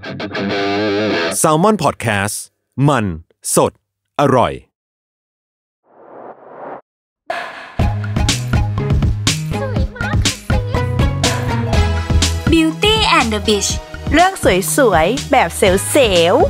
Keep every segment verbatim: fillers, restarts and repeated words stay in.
Salmon Podcast มันสดอร่อย Beauty and the Beast เรื่องสวยๆแบบเซลล์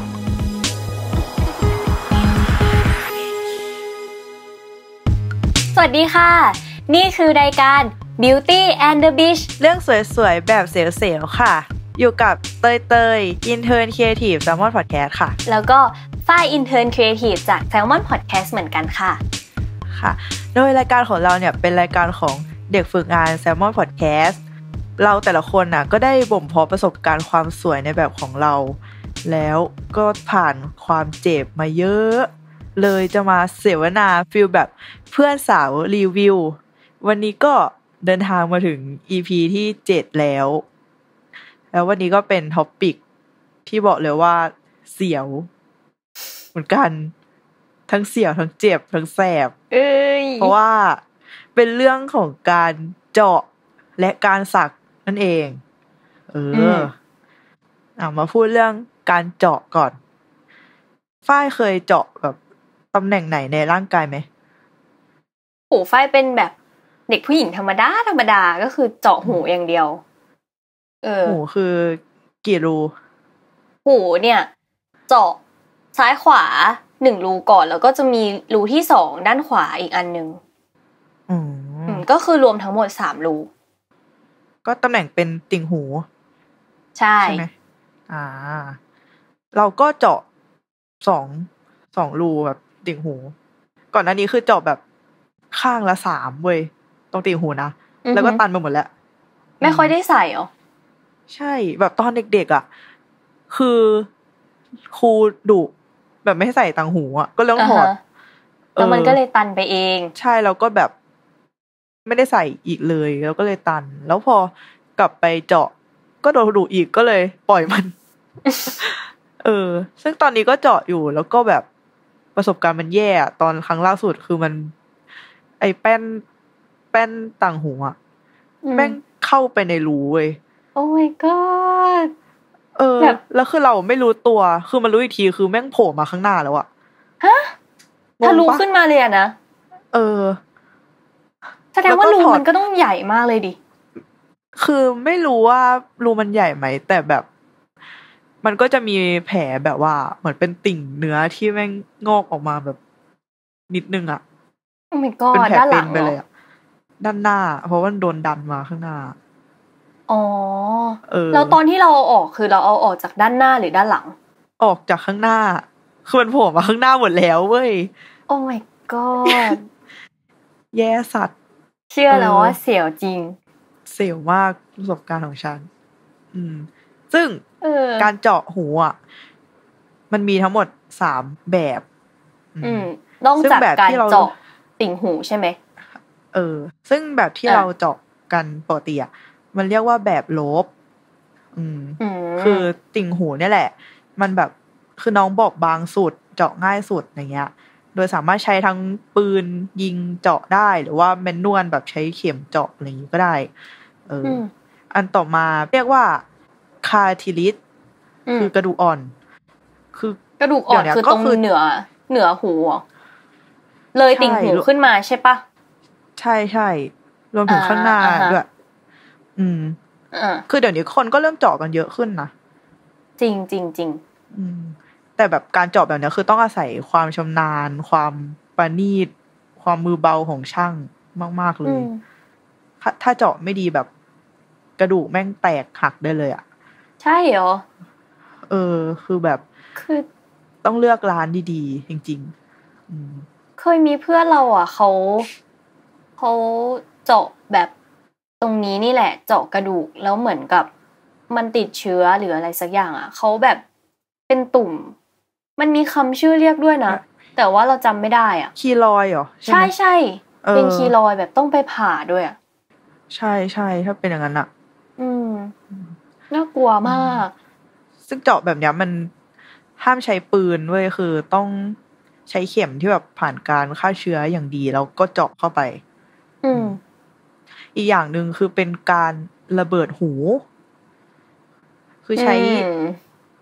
สวัสดีค่ะนี่คือรายการ Beauty and the Beast เรื่องสวยๆแบบเซลล์ค่ะอยู่กับเตยเตย Intern Creative Salmon Podcast ค่ะแล้วก็ฝ้าย Intern Creative จาก Salmon Podcast เหมือนกันค่ะค่ะโดยรายการของเราเนี่ยเป็นรายการของเด็กฝึกงาน Salmon Podcast เราแต่ละคนน่ะก็ได้บ่มเพาะประสบการณ์ความสวยในแบบของเราแล้วก็ผ่านความเจ็บมาเยอะเลยจะมาเสวนาฟีลแบบเพื่อนสาวรีวิววันนี้ก็เดินทางมาถึง อี พี ที่เจ็ดแล้วแล้ววันนี้ก็เป็นท็อปิกที่บอกเลยว่าเสียวเหมือนกันทั้งเสียวทั้งเจ็บทั้งแสบเอ้ยเพราะว่าเป็นเรื่องของการเจาะและการสักนั่นเองเออเอามาพูดเรื่องการเจาะก่อนฝ้ายเคยเจาะแบบตำแหน่งไหนในร่างกายไหมโหฝ้ายเป็นแบบเด็กผู้หญิงธรรมดาธรรมดาก็คือเจาะหูอย่างเดียวเออหูคือกี่รูหูเนี่ยเจาะซ้ายขวาหนึ่งรูก่อนแล้วก็จะมีรูที่สองด้านขวาอีกอันนึงอืมก็คือรวมทั้งหมดสามรูก็ตำแหน่งเป็นติ่งหูใช่ใช่มั้ยอ่าเราก็เจาะสอง สองรูแบบติ่งหูก่อนหน้านี้คือเจาะแบบข้างละสามเว้ยตรงติ่งหูนะแล้วก็ตันไปหมดแล้วไม่ค่อยได้ใส่หรอใช่แบบตอนเด็กๆอ่ะคือครูดุแบบไม่ให้ใส่ต่างหูอ่ะก็เลยต้องถอดแล้วมันก็เลยตันไปเองใช่แล้วก็แบบไม่ได้ใส่อีกเลยแล้วก็เลยตันแล้วพอกลับไปเจาะก็โดนดุอีกก็เลยปล่อยมัน เออซึ่งตอนนี้ก็เจาะอยู่แล้วก็แบบประสบการณ์มันแย่ตอนครั้งล่าสุดคือมันไอ้แป้นแป้นต่างหูอ่ะแม่งเข้าไปในรูเว้ยโอ้ my god เออแล้วคือเราไม่รู้ตัวคือมันรู้อีกทีคือแม่งโผล่มาข้างหน้าแล้วอะฮะทะลุขึ้นมาเลยอะนะเออแสดงว่ารูมันก็ต้องใหญ่มากเลยดิคือไม่รู้ว่ารูมันใหญ่ไหมแต่แบบมันก็จะมีแผลแบบว่าเหมือนเป็นติ่งเนื้อที่แม่งงอกออกมาแบบนิดนึงอะโอ้ my god เป็นแผลเป็นไปเลยอะด้านหน้าเพราะว่าโดนดันมาข้างหน้าอ๋อเออแล้วตอนที่เราเอาออกคือเราเอาออกจากด้านหน้าหรือด้านหลังออกจากข้างหน้าคือมันโผล่มาข้างหน้าหมดแล้วเว้ยโอ้ my god แย่สัตว์เชื่อแล้วว่าเสียวจริงเสียวมากประสบการณ์ของฉันอืมซึ่งการเจาะหูอ่ะมันมีทั้งหมดสามแบบอืมนอกจากการเจาะติ่งหูใช่ไหมเออซึ่งแบบที่เราเจาะกันปกติอ่ะมันเรียกว่าแบบโลบอืมคือติ่งหูเนี่ยแหละมันแบบคือน้องบอกบางสุดเจาะง่ายสุดอย่างเงี้ยโดยสามารถใช้ทั้งปืนยิงเจาะได้หรือว่าแมนนวลแบบใช้เข็มเจาะอะไรอย่างงี้ก็ได้เอออันต่อมาเรียกว่าคาร์ทิลิสคือกระดูกอ่อนคือกระดูกอ่อนคือตรงเหนือเหนือหูเลยติ่งหูขึ้นมาใช่ปะใช่ใช่รวมถึงข้างหน้าด้วยอืมคือเดี๋ยวนี้คนก็เริ่มเจาะกันเยอะขึ้นนะจริงจริงจริงอืมแต่แบบการเจาะแบบนี้คือต้องอาศัยความชำนาญความประณีตความมือเบาของช่างมากๆเลยถ้าเจาะไม่ดีแบบกระดูกแม่งแตกหักได้เลยอ่ะใช่เหรอเออคือแบบคือต้องเลือกร้านดีๆจริงๆอืมเคยมีเพื่อนเราอ่ะเขาเขาเจาะแบบตรงนี้นี่แหละเจาะกระดูกแล้วเหมือนกับมันติดเชื้อหรืออะไรสักอย่างอ่ะเขาแบบเป็นตุ่มมันมีคำชื่อเรียกด้วยนะแต่ว่าเราจำไม่ได้อ่ะคีลอยด์เหรอใช่ใช่เป็นคีลอยด์แบบต้องไปผ่าด้วยอ่ะใช่ใช่ถ้าเป็นอย่างนั้นอ่ะอืมน่ากลัวมากซึ่งเจาะแบบนี้มันห้ามใช้ปืนเว้ยคือต้องใช้เข็มที่แบบผ่านการฆ่าเชื้ออย่างดีแล้วก็เจาะเข้าไปอืมอีกอย่างนึงคือเป็นการระเบิดหูคือใช้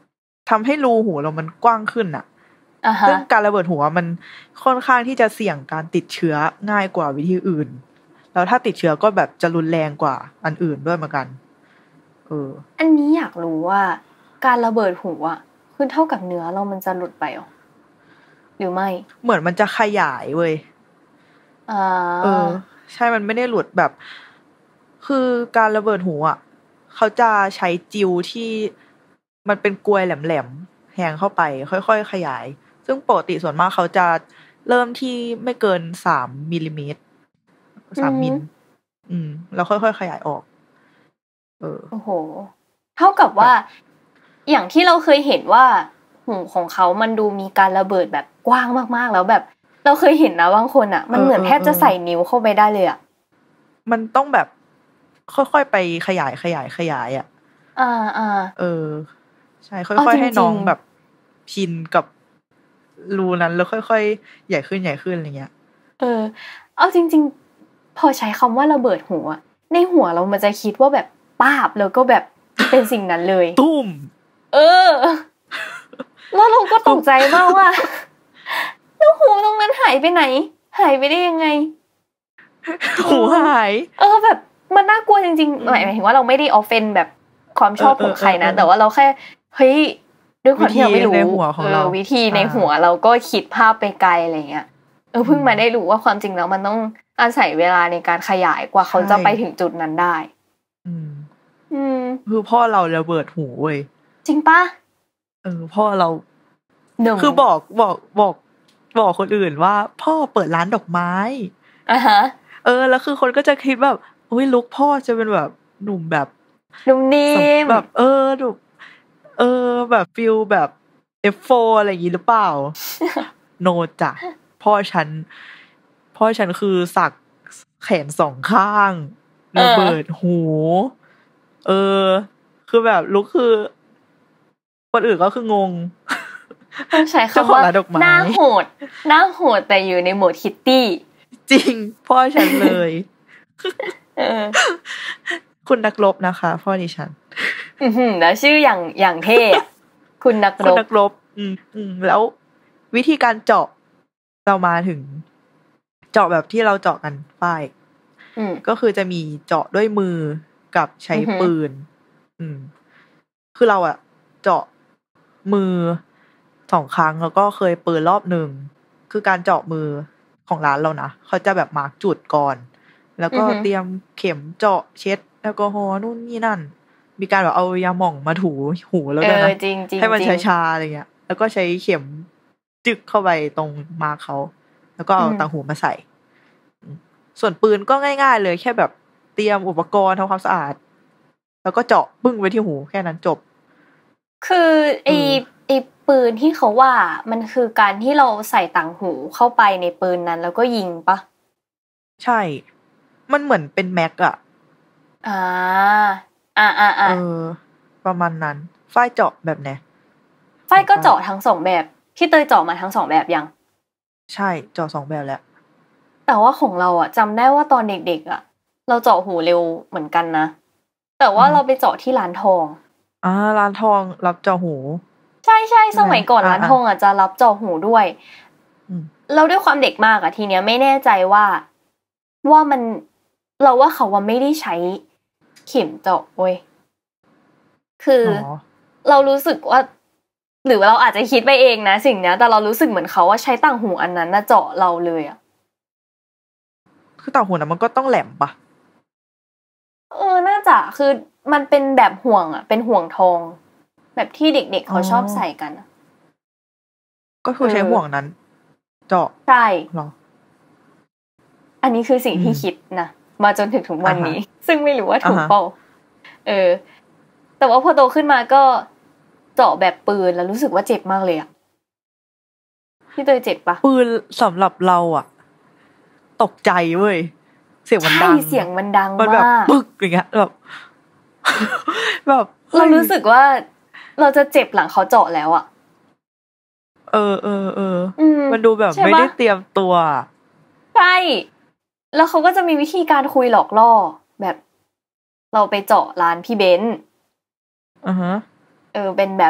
ทำให้รูหูเรามันกว้างขึ้นอ่ะ uh-huh. ซึ่งการระเบิดหูมันค่อนข้างที่จะเสี่ยงการติดเชื้อง่ายกว่าวิธีอื่นแล้วถ้าติดเชื้อก็แบบจะรุนแรงกว่าอันอื่นด้วยเหมือนกันเอออันนี้อยากรู้ว่าการระเบิดหูอ่ะคือเท่ากับเนื้อเรามันจะหลุดไปหรอหรือไม่เหมือนมันจะขยายเว้ยอ่าเออใช่มันไม่ได้หลุดแบบคือการระเบิดหูอ่ะเขาจะใช้จิวที่มันเป็นกลวยแหลมๆแทงเข้าไปค่อยๆขยายซึ่งปกติส่วนมากเขาจะเริ่มที่ไม่เกินสามมิลลิเมตรสามมิลอืมแล้วค่อยๆขยายออกเออโอ้โหเท่ากับว่าอย่างที่เราเคยเห็นว่าหูของเขามันดูมีการระเบิดแบบกว้างมากๆแล้วแบบเราเคยเห็นนะบางคนอ่ะมันเหมือนแทบจะใส่นิ้วเข้าไปได้เลยอ่ะมันต้องแบบค่อยๆไปขยายขยายขยายอ่ะอ่าอ่าเออใช่ค่อยๆให้น้องแบบชินกับรูนั้นแล้วค่อยๆใหญ่ขึ้นใหญ่ขึ้นอะไรเงี้ยเออเอาจริงๆพอใช้คำว่าระเบิดหัวในหัวเรามันจะคิดว่าแบบป้าบแล้วก็แบบเป็นสิ่งนั้นเลยตุ้มเออแล้วเราก็ตกใจมากว่าแล้วหูตรงนั้นหายไปไหนหายไปได้ยังไงหูหายเออแบบมันน่ากลัวจริงๆหมายถึงว่าเราไม่ได้ออฟเฟนแบบความชอบของใครนะแต่ว่าเราแค่เฮ้ยด้วยความที่เราไม่รู้เออวิธีในหัวเราก็คิดภาพไปไกลอะไรเงี้ยเออเพิ่งมาได้รู้ว่าความจริงแล้วมันต้องอาศัยเวลาในการขยายกว่าเขาจะไปถึงจุดนั้นได้อืมอืมคือพ่อเราระเบิดหูเว้ยจริงปะเออพ่อเราคือบอกบอกบอกบอกคนอื่นว่าพ่อเปิดร้านดอกไม้อ่ะฮะเออแล้วคือคนก็จะคิดแบบอุ้ยลุคพ่อจะเป็นแบบหนุ่มแบบหนุ่มนิ่มแบบเออดูเออแบบฟิลแบบ เอฟ โฟร์ อะไรอย่างงี้หรือเปล่า โนจ้ะพ่อฉันพ่อฉันคือสักแขนสองข้างระเบิดหูเออคือแบบลุคคือคนอื่นก็คืองงต้องใช้คำว่าหน้าโหดหน้าโหดแต่อยู่ในโหมดคิตตี้จริงพ่อฉันเลยเออคุณนักรบนะคะพ่อดิฉันอือหือแล้วชื่ออย่างอย่างเท่คุณนักรบคุณนักรบอืมอืมแล้ววิธีการเจาะเรามาถึงเจาะแบบที่เราเจาะกันป้ายก็คือจะมีเจาะด้วยมือกับใช้ปืนอืมคือเราอะเจาะมือสองครั้งแล้วก็เคยปืนรอบหนึ่งคือการเจาะมือของร้านเรานะเขาจะแบบมาร์กจุดก่อนแล้วก็เตรียมเข็มเจาะเช็ดแอลกอฮอล์นู่นนี่นั่นมีการแบบเอายาหม่องมาถูหูแล้วด้วยนะให้มันชาๆอะไรเงี้ยแล้วก็ใช้เข็มจึกเข้าไปตรงมาร์กเขาแล้วก็เอาต่างหูมาใส่ส่วนปืนก็ง่ายๆเลยแค่แบบเตรียมอุปกรณ์ทำความสะอาดแล้วก็เจาะปึ้งไว้ที่หูแค่นั้นจบคือไอ้ไอ้ปืนที่เขาว่ามันคือการที่เราใส่ต่างหูเข้าไปในปืนนั้นแล้วก็ยิงปะใช่มันเหมือนเป็นแม็กอะอ่าอ่าอ่าอ่าเออประมาณนั้นฝ้ายเจาะแบบไหนฝ้ายก็เจาะทั้งสองแบบพี่เตยเจาะมาทั้งสองแบบยังใช่เจาะสองแบบแล้วแต่ว่าของเราอ่ะจำได้ว่าตอนเด็กๆอ่ะเราเจาะหูเร็วเหมือนกันนะแต่ว่าเราไปเจาะที่ร้านทองอ่าร้านทองรับเจาะหูใช่ใช่สมัยก่อนร้านทองอ่ะจะรับเจาะหูด้วยเราด้วยความเด็กมากอ่ะทีเนี้ยไม่แน่ใจว่าว่ามันเราว่าเขาว่าไม่ได้ใช้เข็มเจาะเว้ยคือเรารู้สึกว่าหรือเราอาจจะคิดไปเองนะสิ่งนี้แต่เรารู้สึกเหมือนเขาว่าใช้ต่างหูอันนั้นน่ะเจาะเราเลยอ่ะคือต่างหูน่ะมันก็ต้องแหลมปะเออน่าจะคือมันเป็นแบบห่วงอ่ะเป็นห่วงทองแบบที่เด็กๆเขาชอบใส่กันก็คือใช้ห่วงนั้นเจาะใช่หรออันนี้คือสิ่งที่คิดนะมาจนถึงถึงวันนี้ซึ่งไม่รู้ว่าถูกเปล่าเออแต่ว่าพอโตขึ้นมาก็เจาะแบบปืนแล้วรู้สึกว่าเจ็บมากเลยอ่ะพี่เตยเจ็บปะปืนสำหรับเราอ่ะตกใจเว้ยเสียงมันดังเสียงมันดังมากมันแบบปึ๊กอย่างเงี้ยแบบแบบเรารู้สึกว่าเราจะเจ็บหลังเขาเจาะแล้วอ่ะเออเออเออมันดูแบบไม่ได้เตรียมตัวใช่แล้วเขาก็จะมีวิธีการคุยหลอกล่อแบบเราไปเจาะร้านพี่เบนซ์อือฮะเออเป็นแบบ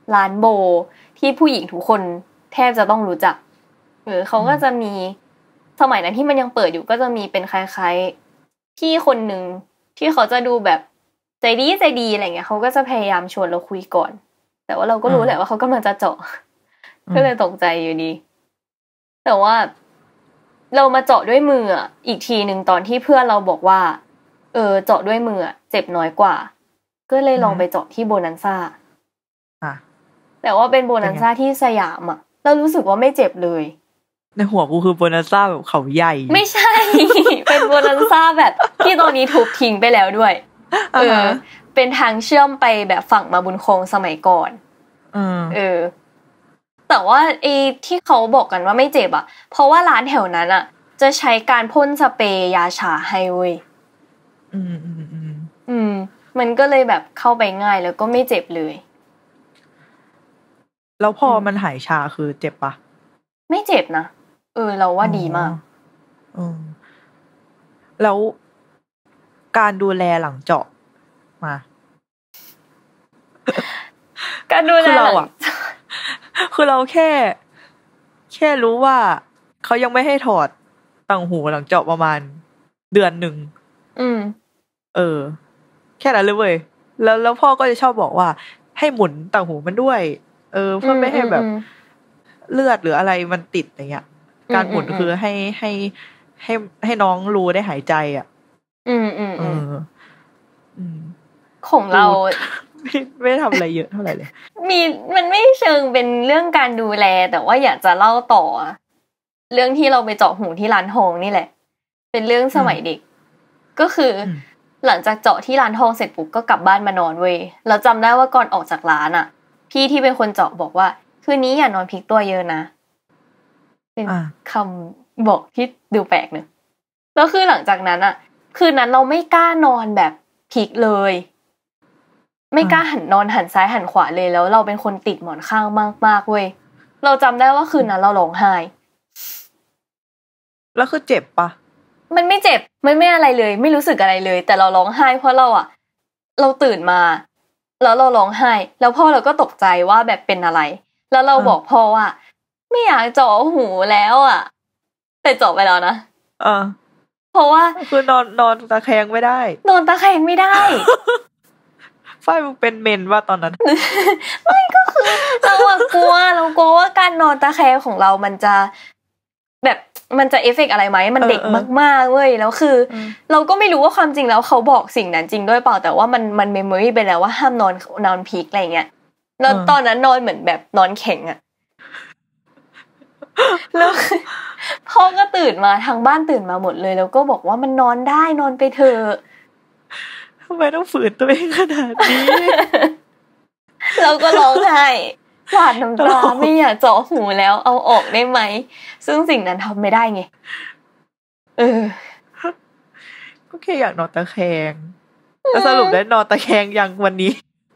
ร้านโบที่ผู้หญิงทุกคนแทบจะต้องรู้จักเออเขาก็จะมีสมัยนั้นที่มันยังเปิดอยู่ก็จะมีเป็นคล้ายๆพี่คนนึงที่เขาจะดูแบบใจดีใจดีอะไรเงี้ยเขาก็จะพยายามชวนเราคุยก่อนแต่ว่าเราก็รู้แหละว่าเขากำลังจะเจาะก็เลยตกใจอยู่ดีแต่ว่าเรามาเจาะด้วยมืออีกทีนึงตอนที่เพื่อนเราบอกว่าเออเจาะด้วยมือเจ็บน้อยกว่าก็เลยลองไปเจาะที่โบนันซ่าอ่ะแต่ว่าเป็นโบนันซ่าที่สยามอ่ะเรารู้สึกว่าไม่เจ็บเลยในหัวกูคือโบนันซ่าแบบเขาใหญ่ไม่ใช่ เป็นโบนันซ่าแบบที่ตอนนี้ทุบทิ้งไปแล้วด้วยเออเป็นทางเชื่อมไปแบบฝั่งมาบุญคงสมัยก่อนเออแต่ว่าไอ้ที่เขาบอกกันว่าไม่เจ็บอ่ะเพราะว่าร้านแถวนั้นอ่ะจะใช้การพ่นสเปรย์ยาชาให้เว้ยอืมอืมอืมอืมมันก็เลยแบบเข้าไปง่ายแล้วก็ไม่เจ็บเลยแล้วพอมันหายชาคือเจ็บปะไม่เจ็บนะเออเราว่าดีมากอืมแล้วการดูแลหลังเจาะมาการดูแลหลังคือเราแค่แค่รู้ว่าเขายังไม่ให้ถอดต่างหูหลังเจาะประมาณเดือนหนึ่งอืมเออแค่นั้นเลยเว้ยแล้วแล้วพ่อก็จะชอบบอกว่าให้หมุนต่างหูมันด้วยเออเพื่อไม่ให้แบบเลือดหรืออะไรมันติดอย่างเงี้ยการหมุนคือให้ให้ให้ให้น้องรู้ได้หายใจอ่ะอืมอืมอืมอืมของเราไม่ไม่ทำอะไรเยอะเท่าไหร่เลยมีมันไม่เชิงเป็นเรื่องการดูแลแต่ว่าอยากจะเล่าต่อเรื่องที่เราไปเจาะหูที่ร้านทองนี่แหละเป็นเรื่องสมัยเด็กก็คือหลังจากเจาะที่ร้านทองเสร็จปุ๊บก็กลับบ้านมานอนเว้ยเราจำได้ว่าก่อนออกจากร้านอ่ะพี่ที่เป็นคนเจาะบอกว่าคืนนี้อย่านอนพลิกตัวเยอะนะเป็นคำบอกที่ดูแปลกเนอะแล้วคือหลังจากนั้นอ่ะคืนนั้นเราไม่กล้านอนแบบพลิกเลยไม่กล้าหันนอนหันซ้ายหันขวาเลยแล้วเราเป็นคนติดหมอนข้างมากๆเว้ยเราจำได้ว่าคืนนั้นเราร้องไห้แล้วคือเจ็บปะมันไม่เจ็บมันไม่อะไรเลยไม่รู้สึกอะไรเลยแต่เราร้องไห้เพราะเราอ่ะเราตื่นมาแล้วเราร้องไห้แล้วพ่อเราก็ตกใจว่าแบบเป็นอะไรแล้วเราบอกพ่อว่าไม่อยากเจาะหูแล้วอ่ะแต่เจาะไปแล้วนะเออเพราะว่าคือนอนนอนตะแคงไม่ได้นอนตะแคงไม่ได้ฝ้ายมึงเป็นเมนว่าตอนนั้นไม่ก็คือเราอะกลัวเรากลัวว่าการนอนตะแคงของเรามันจะแบบมันจะเอฟเฟกต์อะไรไหมมันเด็กมากๆเว้ยแล้วคือเราก็ไม่รู้ว่าความจริงแล้วเขาบอกสิ่งนั้นจริงด้วยเปล่าแต่ว่ามันมันเมมโมรี่ไปแล้วว่าห้ามนอนนอนพีคอะไรเงี้ยแล้วตอนนั้นนอนเหมือนแบบนอนแข็งอะแล้วพ่อก็ตื่นมาทางบ้านตื่นมาหมดเลยแล้วก็บอกว่ามันนอนได้นอนไปเถอะทำไมต้องฝืนตัวเองขนาดนี้เราก็ร้องไห้หวาดน้ำตาไม่อยากเจาะหูแล้วเอาออกได้ไหมซึ่งสิ่งนั้นทำไม่ได้ไงเออก็แค่อยากนอนตะแคงแล้วสรุปได้นอนตะแคงยังวันนี้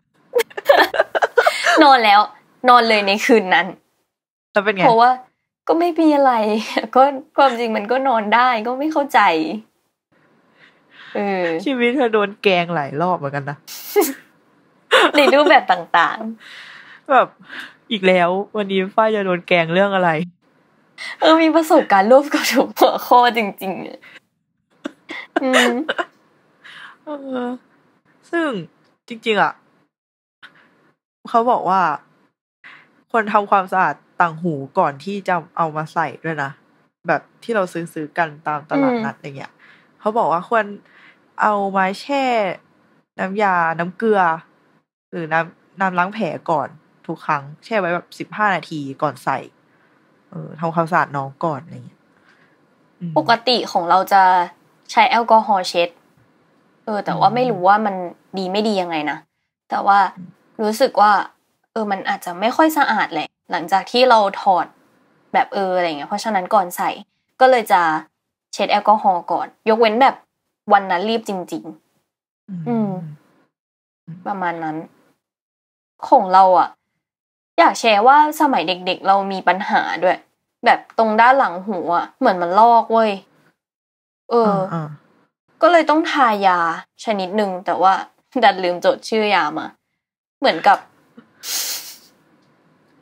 นอนแล้วนอนเลยในคืนนั้นแล้วเป็นไงเพราะว่าก็ไม่มีอะไรก็ความจริงมันก็นอนได้ก็ไม่เข้าใจเออชีวิตเธอโดนแกงหลายรอบเหมือนกันนะในรูปแบบต่างๆแบบอีกแล้ววันนี้ฝ้ายจะโดนแกงเรื่องอะไรเออมีประสบการณ์ร่วมกับทุกหัวข้อจริงๆอืมเออซึ่งจริงๆอ่ะเขาบอกว่าควรทำความสะอาดต่างหูก่อนที่จะเอามาใส่ด้วยนะแบบที่เราซื้อๆกันตามตลาดนัดอะไรเงี้ยเขาบอกว่าควรเอามาแช่น้ำยาน้ำเกลือหรือน้ำน้ำล้างแผลก่อนทุกครั้งแช่ไว้แบบสิบห้านาทีก่อนใส่เออทำความสะอาดน้องก่อนอะไรเงี้ยปกติของเราจะใช้แอลกอฮอล์เช็ดเออแต่ว่าไม่รู้ว่ามันดีไม่ดียังไงนะแต่ว่ารู้สึกว่าเออมันอาจจะไม่ค่อยสะอาดแหละหลังจากที่เราถอดแบบเอออะไรเงี้ยเพราะฉะนั้นก่อนใส่ก็เลยจะเช็ดแอลกอฮอล์ก่อนยกเว้นแบบวันนั้นรีบจริงๆอืมประมาณนั้นของเราอ่ะอยากแชร์ว่าสมัยเด็กๆเรามีปัญหาด้วยแบบตรงด้านหลังหูอ่ะเหมือนมันลอกเว้ยเออก็เลยต้องทายาชนิดนึงแต่ว่าดันลืมจดชื่อยามาเหมือนกับ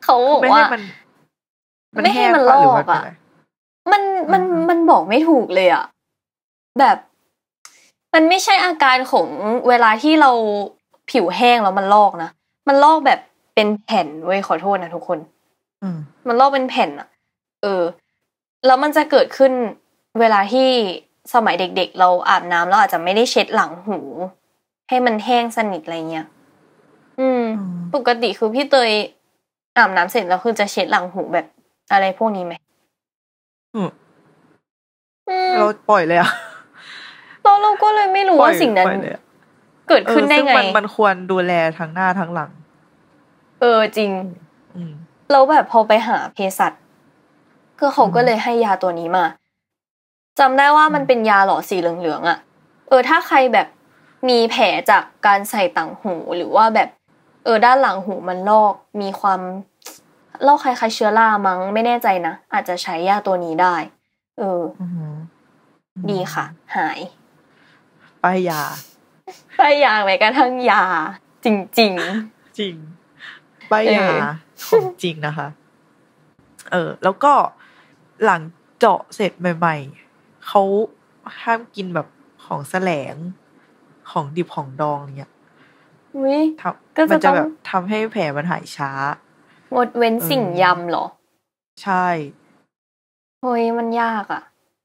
เขาบอกว่าไม่ให้มันลอกอ่ะมันมันมันบอกไม่ถูกเลยอ่ะแบบมันไม่ใช่อาการของเวลาที่เราผิวแห้งแล้วมันลอกนะมันลอกแบบเป็นแผ่นเว้ยขอโทษนะทุกคนมันลอกเป็นแผ่นอ่ะเออแล้วมันจะเกิดขึ้นเวลาที่สมัยเด็กๆเราอาบน้ำแล้วอาจจะไม่ได้เช็ดหลังหูให้มันแห้งสนิทอะไรเงี้ยอืมปกติคือพี่เตยอาบน้ำเสร็จแล้วคือจะเช็ดหลังหูแบบอะไรพวกนี้ไหมอืมเราปล่อยเลยอะเราเราก็เลยไม่รู้ว่าสิ่งนั้นเกิดขึ้นได้ไงมันมันควรดูแลทั้งหน้าทั้งหลังเออจริงแล้วแบบพอไปหาเภสัชก็เขาก็เลยให้ยาตัวนี้มาจำได้ว่ามันเป็นยาหลอดสีเหลืองๆอ่ะเออถ้าใครแบบมีแผลจากการใส่ต่างหูหรือว่าแบบเออด้านหลังหูมันลอกมีความลอกคล้ายๆเชื้อรามั้งไม่แน่ใจนะอาจจะใช้ยาตัวนี้ได้เออดีค่ะหายป้ายยาป้ายยาแม้กระทั่งยาจริงๆจริงป้ายยาของจริงนะคะเออแล้วก็หลังเจาะเสร็จใหม่ๆเขาห้ามกินแบบของแสลงของดิบของดองเนี่ยอุ๊ยก็จะแบบทำให้แผลมันหายช้างดเว้นสิ่งยำเหรอใช่โอ้ยมันยากอ่ะ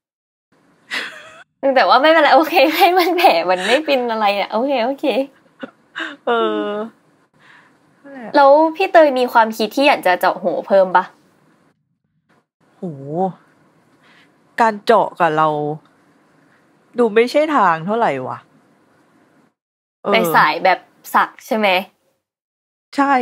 แต่ว่าไม่เป็นไรโอเคให้มันแผลมันไม่เป็นอะไรอ่ะโอเคโอเคเออแล้วพี่เตยมีความคิดที่อยากจะเจาะหูเพิ่มปะโหการเจาะกับเราดูไม่ใช่ทางเท่าไหร่วะไปสายแบบสักใช่ไหมใช่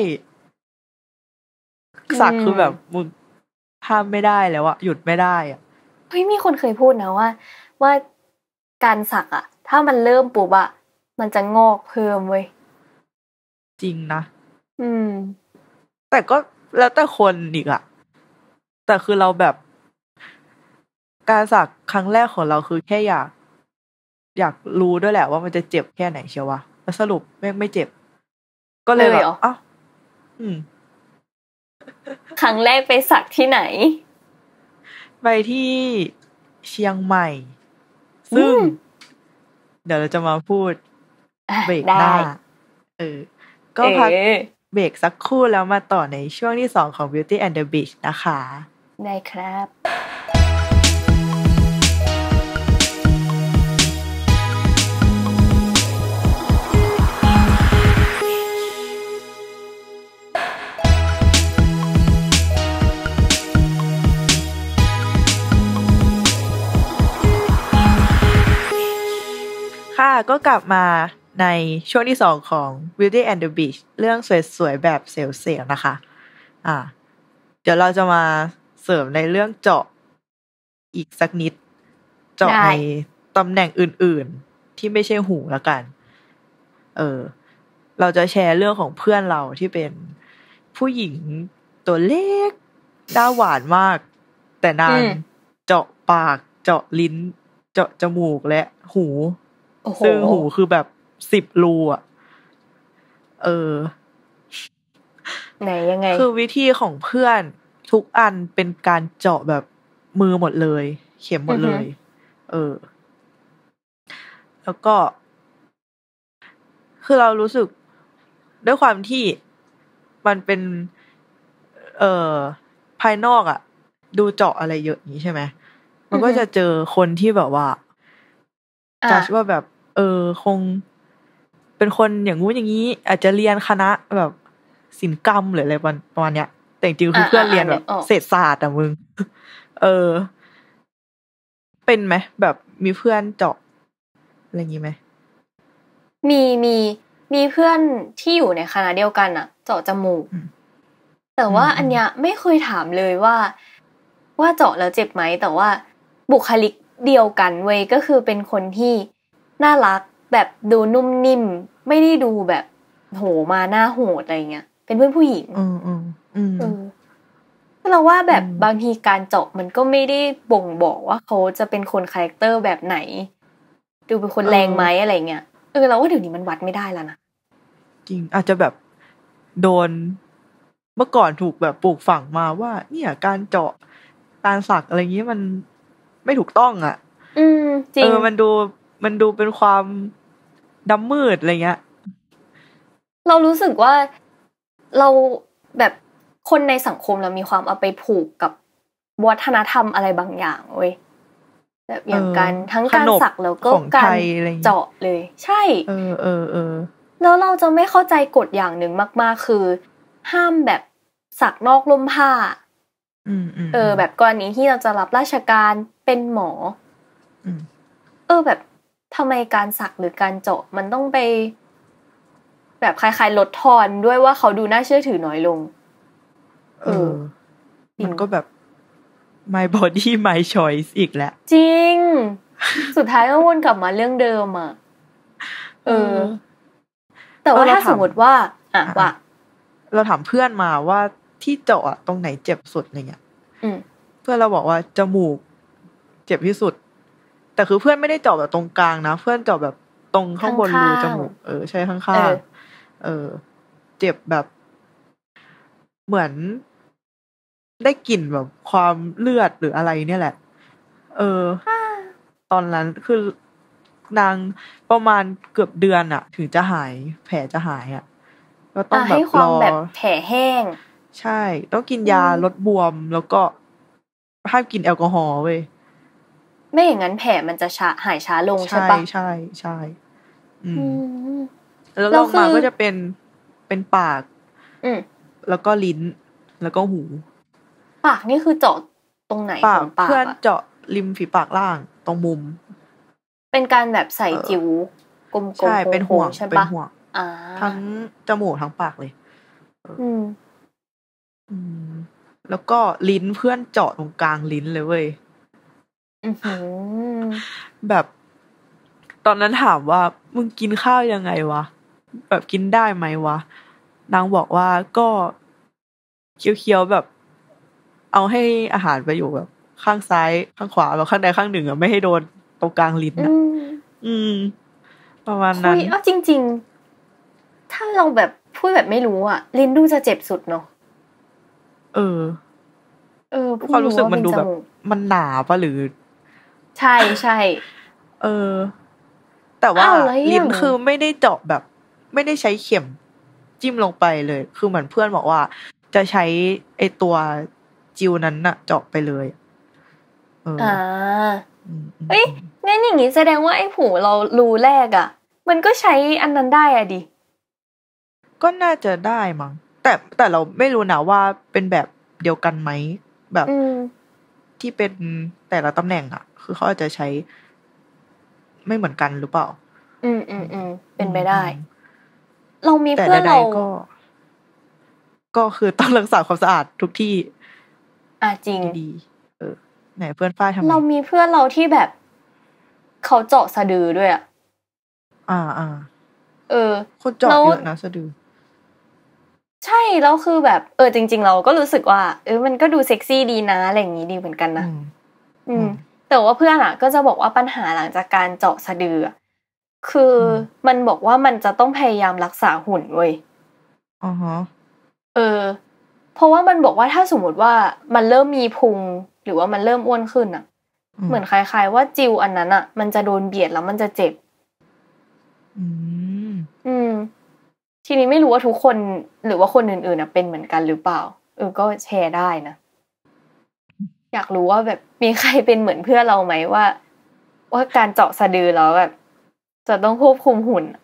สักคือแบบมึงห้ามไม่ได้แล้วอะหยุดไม่ได้อะเฮ้ยมีคนเคยพูดนะว่าว่าการสักอะถ้ามันเริ่มปุ๊บอะมันจะงอกเพิ่มเว้ยจริงนะอืมแต่ก็แล้วแต่คนอีกอะแต่คือเราแบบการสักครั้งแรกของเราคือแค่อยากอยากรู้ด้วยแหละว่ามันจะเจ็บแค่ไหนเชียววะแล้วสรุปแม่งไม่เจ็บก็เลยแบบอ้าวอืมครั้งแรกไปสักที่ไหนไปที่เชียงใหม่ซึ่งเดี๋ยวเราจะมาพูดเบรกหน้าเออก็พักเบรกสักครู่แล้วมาต่อในช่วงที่สองของ Beauty and the Beast นะคะได้ครับค่ะก็กลับมาในช่วงที่สองของ Beauty and the Beast เรื่องสวยๆแบบเซลล์ๆนะคะอ่าเดี๋ยวเราจะมาเสริมในเรื่องเจาะอีกสักนิดเจาะในตำแหน่งอื่นๆที่ไม่ใช่หูละกันเออเราจะแชร์เรื่องของเพื่อนเราที่เป็นผู้หญิงตัวเล็กหน้าหวานมากแต่นางเจาะปากเจาะลิ้นเจาะจมูกและหูซึ่งหูคือแบบสิบรูอ่ะเออไหนยังไงคือวิธีของเพื่อนทุกอันเป็นการเจาะแบบมือหมดเลยเข็มหมดเลยเออแล้วก็คือเรารู้สึกด้วยความที่มันเป็นเอ่อภายนอกอ่ะดูเจาะอะไรเยอะนี้ใช่ไหมมันก็จะเจอคนที่แบบว่าจัดว่าแบบเออคงเป็นคนอย่างงู้นอย่างนี้อาจจะเรียนคณะแบบศิลปกรรมหรืออะไรประมาณเนี้ยแต่จริงๆคือเพื่อนเรียนแบบเศรษฐศาสตร์อ่ะมึงเออเป็นไหมแบบมีเพื่อนเจาะอะไรอย่างงี้ไหมมีมีมีเพื่อนที่อยู่ในคณะเดียวกันอ่ะเจาะจมูกแต่ว่าอันเนี้ยไม่เคยถามเลยว่าว่าเจาะแล้วเจ็บไหมแต่ว่าบุคลิกเดียวกันเว้ยก็คือเป็นคนที่น่ารักแบบดูนุ่มนิ่มไม่ได้ดูแบบโหมาหน้าโหดอะไรเงี้ยเป็นเพื่อนผู้หญิงอืมอืมอืมเราว่าแบบบางทีการเจาะมันก็ไม่ได้บ่งบอกว่าเขาจะเป็นคนคาแรคเตอร์แบบไหนดูเป็นคนแรงไหมอะไรเงี้ยเออเราว่าเดี๋ยวนี้มันวัดไม่ได้แล้วนะจริงอาจจะแบบโดนเมื่อก่อนถูกแบบปลูกฝังมาว่าเนี่ยการเจาะการสักอะไรอย่างนี้มันไม่ถูกต้องอ่ะอืมจริงเออมันดูมันดูเป็นความดำมืดอะไรเงี้ยเรารู้สึกว่าเราแบบคนในสังคมเรามีความเอาไปผูกกับวัฒนธรรมอะไรบางอย่างเว้ยแบบอย่างการทั้งการสักแล้วก็การเจาะเลยใช่เออเออเออแล้วเราจะไม่เข้าใจกฎอย่างหนึ่งมากๆคือห้ามแบบสักนอกร่มผ้าอืมเออแบบกรณีที่เราจะรับราชการเป็นหมอเออแบบทำไมการสักหรือการเจาะมันต้องไปแบบคล้ายๆลดทอนด้วยว่าเขาดูน่าเชื่อถือน้อยลงเออมันก็แบบ my body my choice อีกแล้วจริงสุดท้ายก็วนกลับมาเรื่องเดิมอ่ะเออแต่ว่าถ้าสมมติว่าอ่ะว่าเราถามเพื่อนมาว่าที่เจาะตรงไหนเจ็บสุดอะไรเงี้ยเพื่อนเราบอกว่าจมูกเจ็บที่สุดแต่คือเพื่อนไม่ได้เจาะแบบตรงกลางนะเพื่อนเจาะแบบตรงข้างบนรูจมูกเออใช่ข้างๆเออเจ็บแบบเหมือนได้กลิ่นแบบความเลือดหรืออะไรเนี่ยแหละเออตอนนั้นคือนางประมาณเกือบเดือนอะถึงจะหายแผลจะหายอะก็ต้องแบบรอแบบแผลแห้งใช่ต้องกินยาลดบวมแล้วก็ห้ามกินแอลกอฮอล์เว้ยไม่อย่างนั้นแผลมันจะช้าหายช้าลงใช่ปะใช่ใช่ใช่อืมแล้วลงมาก็จะเป็นเป็นปากอืมแล้วก็ลิ้นแล้วก็หูปากนี่คือเจาะตรงไหนของปากเพื่อนเจาะริมฝีปากล่างตรงมุมเป็นการแบบใส่จิ๋วกลมๆใช่เป็นห่วงเป็นห่วงทั้งจมูกทั้งปากเลยอืมอืมแล้วก็ลิ้นเพื่อนเจาะตรงกลางลิ้นเลยเว้ยแบบตอนนั้นถามว่ามึงกินข้าวยังไงวะแบบกินได้ไหมวะนางบอกว่าก็เคี้ยวๆแบบเอาให้อาหารไปอยู่แบบข้างซ้ายข้างขวาแบบข้างใดข้างหนึ่งอ่ะไม่ให้โดนตรงกลางลิ้นอ่ะอืมประมาณนั้นคุยอ้าวจริงๆถ้าเราแบบพูดแบบไม่รู้อ่ะลิ้นดูจะเจ็บสุดเนาะเออเออความรู้สึกมันดูแบบมันหนาปะหรือใช่ใช่เออแต่ว่าลิ้นคือไม่ได้เจาะแบบไม่ได้ใช้เข็มจิ้มลงไปเลยคือเหมือนเพื่อนบอกว่าจะใช้ไอตัวจิวนั้นน่ะเจาะไปเลยเอออ่าเอ้ยงั้นอย่างงี้แสดงว่าไอ้หูเรารูแรกอ่ะมันก็ใช้อันนั้นได้อ่ะดิก็น่าจะได้มั้งแต่แต่เราไม่รู้นะว่าเป็นแบบเดียวกันไหมแบบที่เป็นแต่ละตำแหน่งอ่ะคือเขาอาจจะใช้ไม่เหมือนกันหรือเปล่าอืมอืมอืมเป็นไปได้เรามีเพื่อนเราก็ก็คือต้องรักษาความสะอาดทุกที่อ่ะจริงดีเออไหนเพื่อนฝ้ายทำไมเรามีเพื่อนเราที่แบบเขาเจาะสะดือด้วยอ่ะอ่าอ่าเออคนเจาะเยอะนะสะดือใช่แล้วคือแบบเออจริงๆเราก็รู้สึกว่าเออมันก็ดูเซ็กซี่ดีนะอะไรอย่างงี้ดีเหมือนกันนะอืมแต่ว่าเพื่อนอ่ะก็จะบอกว่าปัญหาหลังจากการเจาะสะดือคือมันบอกว่ามันจะต้องพยายามรักษาหุ่นเว้ยอ๋อฮะเออเพราะว่ามันบอกว่าถ้าสมมติว่ามันเริ่มมีพุงหรือว่ามันเริ่มอ้วนขึ้นอ่ะเหมือนคล้ายๆว่าจิวอันนั้นอ่ะมันจะโดนเบียดแล้วมันจะเจ็บอืมอืมทีนี้ไม่รู้ว่าทุกคนหรือว่าคนอื่นๆน่ะเป็นเหมือนกันหรือเปล่าเออก็แชร์ได้นะอยากรู้ว่าแบบมีใครเป็นเหมือนเพื่อนเราไหมว่าว่าการเจาะสะดือแล้วแบบจะต้องควบคุมหุ่น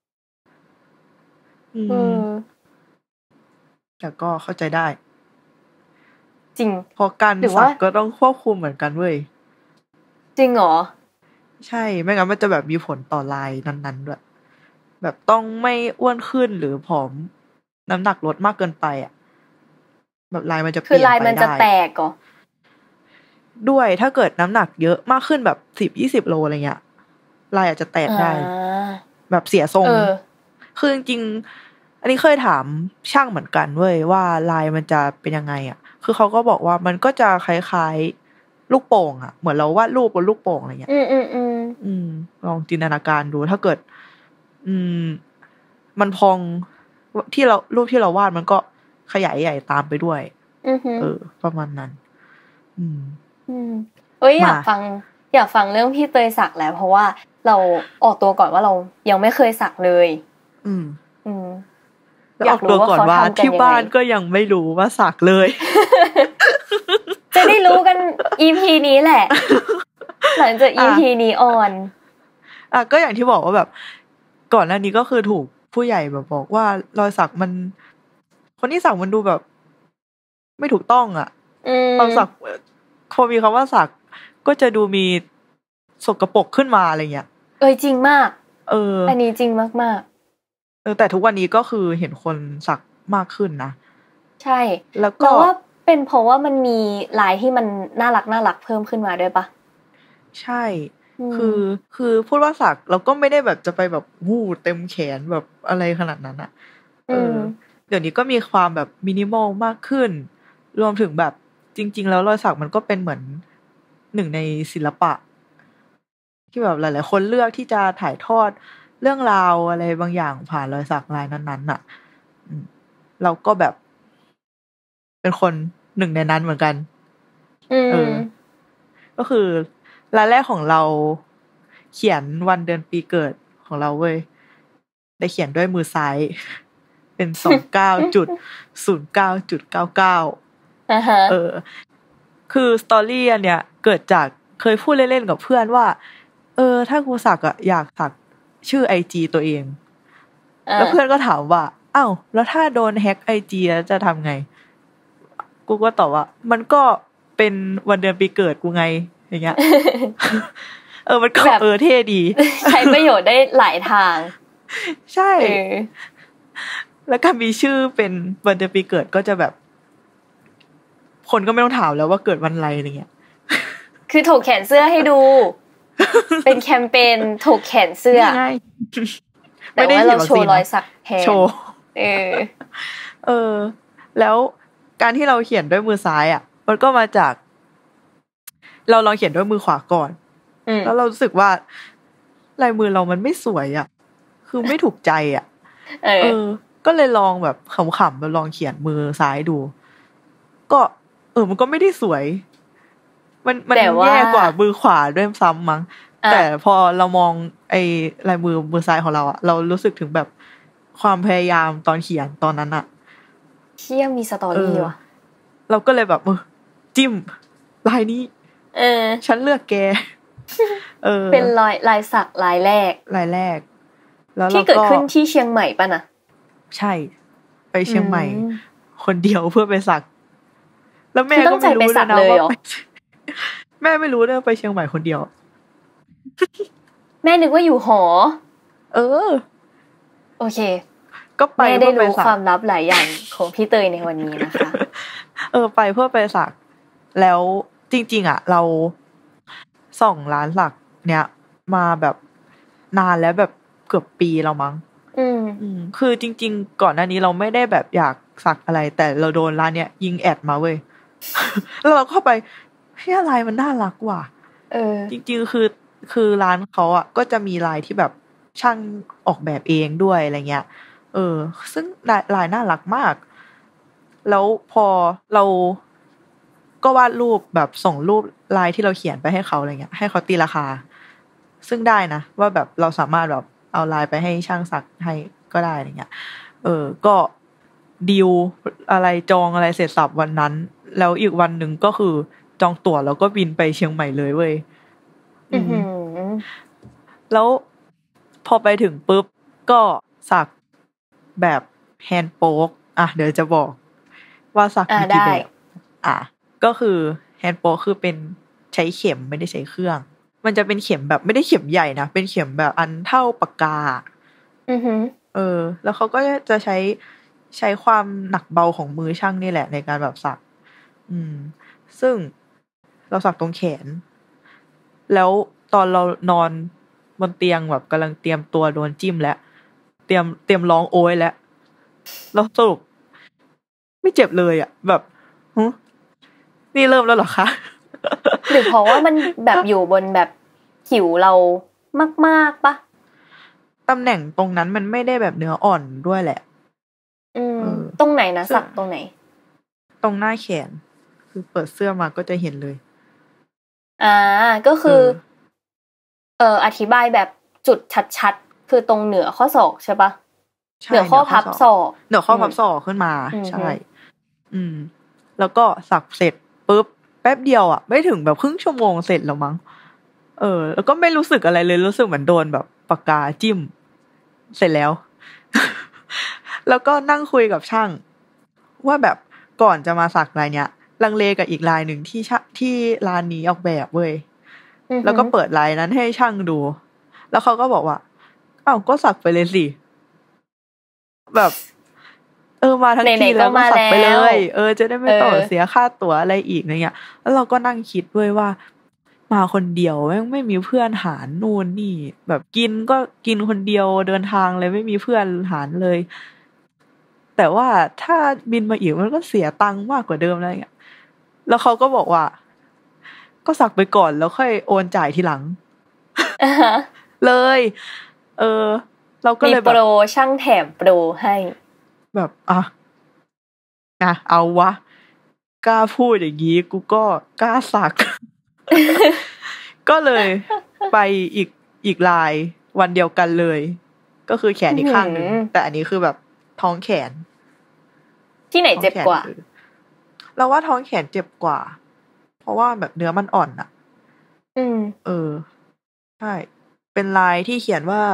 อืมแต่ก็เข้าใจได้จริงเพราะการสักก็ต้องควบคุมเหมือนกันเว้ยจริงเหรอใช่ไม่งั้นมันจะแบบมีผลต่อลายนั้นๆด้วยแบบต้องไม่อ้วนขึ้นหรือผอมน้ำหนักลดมากเกินไปอ่ะแบบลายมันจะเปลี่ยนไปได้คือลายมันจะแตกเหรอด้วยถ้าเกิดน้ำหนักเยอะมากขึ้นแบบสิบยี่สิบโลอะไรเงี้ยลายอาจจะแตกได้แบบเสียทรงคือจริงๆอันนี้เคยถามช่างเหมือนกันเว้ยว่าลายมันจะเป็นยังไงอ่ะคือเขาก็บอกว่ามันก็จะคล้ายๆลูกโป่งอ่ะเหมือนเราวาดรูปบนลูกโป่งอะไรเงี้ยอืมอืมอืมอืมลองจินตนาการดูถ้าเกิดอืมมันพองที่เรารูปที่เราวาดมันก็ขยายใหญ่ตามไปด้วยอือฮึเออประมาณนั้นอืมอืมเอ้ยอยากฟังอยากฟังเรื่องพี่เตยสักแล้วเพราะว่าเราออกตัวก่อนว่าเรายังไม่เคยสักเลยอืมอืมอยากรู้ว่าก่อนว่าที่บ้านก็ยังไม่รู้ว่าสักเลยจะได้รู้กัน อี พี นี้แหละ หลังจาก อี พี นี้ออนอ่ะก็อย่างที่บอกว่าแบบก่อนหน้านี้ก็คือถูกผู้ใหญ่แบบบอกว่ารอยสักมันคนที่สักมันดูแบบไม่ถูกต้องอ่ะความสักพอมีคำว่าสักก็จะดูมีสกปรกขึ้นมาอะไรเงี้ยเอ้ยจริงมากเอออันนี้จริงมากๆเออแต่ทุกวันนี้ก็คือเห็นคนสักมากขึ้นนะใช่แล้วก็ว่าเป็นเพราะว่ามันมีลายที่มันน่ารักน่ารักเพิ่มขึ้นมาด้วยปะใช่คือคือพูดว่าสักเราก็ไม่ได้แบบจะไปแบบวู้เต็มแขนแบบอะไรขนาดนั้นอ่ะเออเดี๋ยวนี้ก็มีความแบบมินิมอลมากขึ้นรวมถึงแบบจริงๆแล้วรอยสักมันก็เป็นเหมือนหนึ่งในศิลปะที่แบบหลายๆคนเลือกที่จะถ่ายทอดเรื่องราวอะไรบางอย่างผ่านรอยสักลายนั้นๆน่ะเราก็แบบเป็นคนหนึ่งในนั้นเหมือนกันเออก็คือรายแรกของเราเขียนวันเดือนปีเกิดของเราเว้ยได้เขียนด้วยมือซ้ายเป็น สองสิบเก้าจุดศูนย์เก้าจุดเก้าเก้าอ่าฮะเออคือสตอรี่อันเนี้ยเกิดจากเคยพูดเล่นๆกับเพื่อนว่าเออถ้ากูสักอ่ะอยากสักชื่อ ไอ จี ตัวเองแล้วเพื่อนก็ถามว่าอ้าวแล้วถ้าโดนแฮ็ก ไอ จี แล้วจะทำไงกูก็ตอบว่ามันก็เป็นวันเดือนปีเกิดกูไงอย่างเงี้ย เออมันก็เออเท่ดีใช้ประโยชน์ได้หลายทางใช่แล้วก็มีชื่อเป็นวันเดือนปีเกิดก็จะแบบคนก็ไม่ต้องถามแล้วว่าเกิดวันอะไรอย่างเงี้ยคือถกแขนเสื้อให้ดู เป็นแคมเปญถกแขนเสื้อแต่ว่าเราโชว์รอยสักแทนโชว์เออเออแล้วการที่เราเขียนด้วยมือซ้ายอ่ะมันก็มาจากเราลองเขียนด้วยมือขวาก่อนแล้วเรารู้สึกว่าลายมือเรามันไม่สวยอ่ะคือไม่ถูกใจอ่ะเออก็เลยลองแบบขำๆมาลองเขียนมือซ้ายดูก็เออมันก็ไม่ได้สวยมันมันแย่กว่ามือขวาด้วยซ้ำมั้งแต่พอเรามองไอ้ลายมือมือซ้ายของเราอ่ะเรารู้สึกถึงแบบความพยายามตอนเขียนตอนนั้นอ่ะเชี่ยมีสตอรี่ว่ะเราก็เลยแบบเออจิ้มลายนี้เออฉันเลือกแกเออเป็นลายลายสักลายแรกลายแรกแล้วที่เกิดขึ้นที่เชียงใหม่ป่ะนะใช่ไปเชียงใหม่คนเดียวเพื่อไปสักแล้วแม่ก็ไม่รู้ด้วยนะว่าแม่ไม่รู้ด้วยไปเชียงใหม่คนเดียวแม่นึกว่าอยู่หอเออโอเคก็ไปได้รู้ความลับหลายอย่างของพี่เตยในวันนี้นะคะเออไปเพื่อไปสักแล้วจริงๆอ่ะเราส่องร้านสักเนี้ยมาแบบนานแล้วแบบเกือบปีแล้วมั้งอืมคือจริงๆก่อนหน้านี้เราไม่ได้แบบอยากสักอะไรแต่เราโดนร้านเนี้ยยิงแอดมาเว้ย แล้วเราเข้าไปเฮ้ยอะไรมันน่ารักว่ะเออจริงๆคือคือร้านเขาอ่ะก็จะมีลายที่แบบช่างออกแบบเองด้วยอะไรเงี้ยเออซึ่งลายน่ารักมากแล้วพอเราก็วาดรูปแบบส่งรูปลายที่เราเขียนไปให้เขาอะไรเงี้ยให้เขาตีราคาซึ่งได้นะว่าแบบเราสามารถแบบเอาลายไปให้ช่างสักให้ก็ได้อะไรเงี้ยเออก็ดีลอะไรจองอะไรเสร็จสับวันนั้นแล้วอีกวันหนึ่งก็คือจองตั๋วแล้วก็บินไปเชียงใหม่เลยเว้ยแล้วพอไปถึงปุ๊บก็สักแบบแฮนด์โป๊กอ่ะเดี๋ยวจะบอกว่าสักมีกี่แบบอ่ะก็คือแฮนด์โป๊กคือเป็นใช้เข็มไม่ได้ใช้เครื่องมันจะเป็นเข็มแบบไม่ได้เข็มใหญ่นะเป็นเข็มแบบอันเท่าปากกาอือฮึเออแล้วเขาก็จะใช้ใช้ความหนักเบาของมือช่างนี่แหละในการแบบสักอืมซึ่งเราสักตรงแขนแล้วตอนเรานอนบนเตียงแบบกำลังเตรียมตัวโดนจิ้มแล้วเตรียมเตรียมร้องโอยแล้วแล้วสรุปไม่เจ็บเลยอ่ะแบบนี่เริ่มแล้วเหรอคะหรือเพราะว่ามันแบบอยู่บนแบบผิวเรามากๆปะตำแหน่งตรงนั้นมันไม่ได้แบบเนื้ออ่อนด้วยแหละอืมตรงไหนนะสักตรงไหนตรงหน้าแขนคือเปิดเสื้อมาก็จะเห็นเลยอ่าก็คือเอออธิบายแบบจุดชัดๆคือตรงเหนือข้อศอกใช่ปะเหนือข้อพับศอกเหนือข้อพับศอกขึ้นมาใช่อืมแล้วก็สักเสร็จปุ๊บแป๊บเดียวอ่ะไม่ถึงแบบครึ่งชั่วโมงเสร็จแล้วมั้งเออแล้วก็ไม่รู้สึกอะไรเลยรู้สึกเหมือนโดนแบบปากกาจิ้มเสร็จแล้ว แล้วก็นั่งคุยกับช่างว่าแบบก่อนจะมาสักลายเนี้ยลังเลกับอีกลายหนึ่งที่ที่ร้านนี้ออกแบบเว้ยแล้วก็เปิดลายนั้นให้ช่างดูแล้วเขาก็บอกว่าอ้าวก็สักไปเลยสิแบบเออมาทั้งทีแล้วก็สักไปเลยเออจะได้ไม่ต้องเสียค่าตั๋วอะไรอีกอะไรเงี้ยแล้วเราก็นั่งคิดด้วยว่ามาคนเดียวแม่งไม่มีเพื่อนหารนู่นนี่แบบกินก็กินคนเดียวเดินทางเลยไม่มีเพื่อนหารเลยแต่ว่าถ้าบินมาอีกมันก็เสียตังค์มากกว่าเดิมอะไรเงี้ยแล้วเขาก็บอกว่าก็สักไปก่อนแล้วค่อยโอนจ่ายทีหลัง uh-huh. เลยเออเราก็เลยแบบมีโปรช่างแถมโปรให้แบบอ่ะนะเอาวะกล้าพูดอย่างนี้กูก็กล้าสัก ก็เลยไปอีกอีกลายวันเดียวกันเลยก็คือแขนอีกข้างนึงแต่อันนี้คือแบบท้องแขนที่ไหนเจ็บกว่าเราว่าท้องแขนเจ็บกว่าเพราะว่าแบบเนื้อมันอ่อนอ่ะอืมเออใช่เป็นลายที่เขียนว่า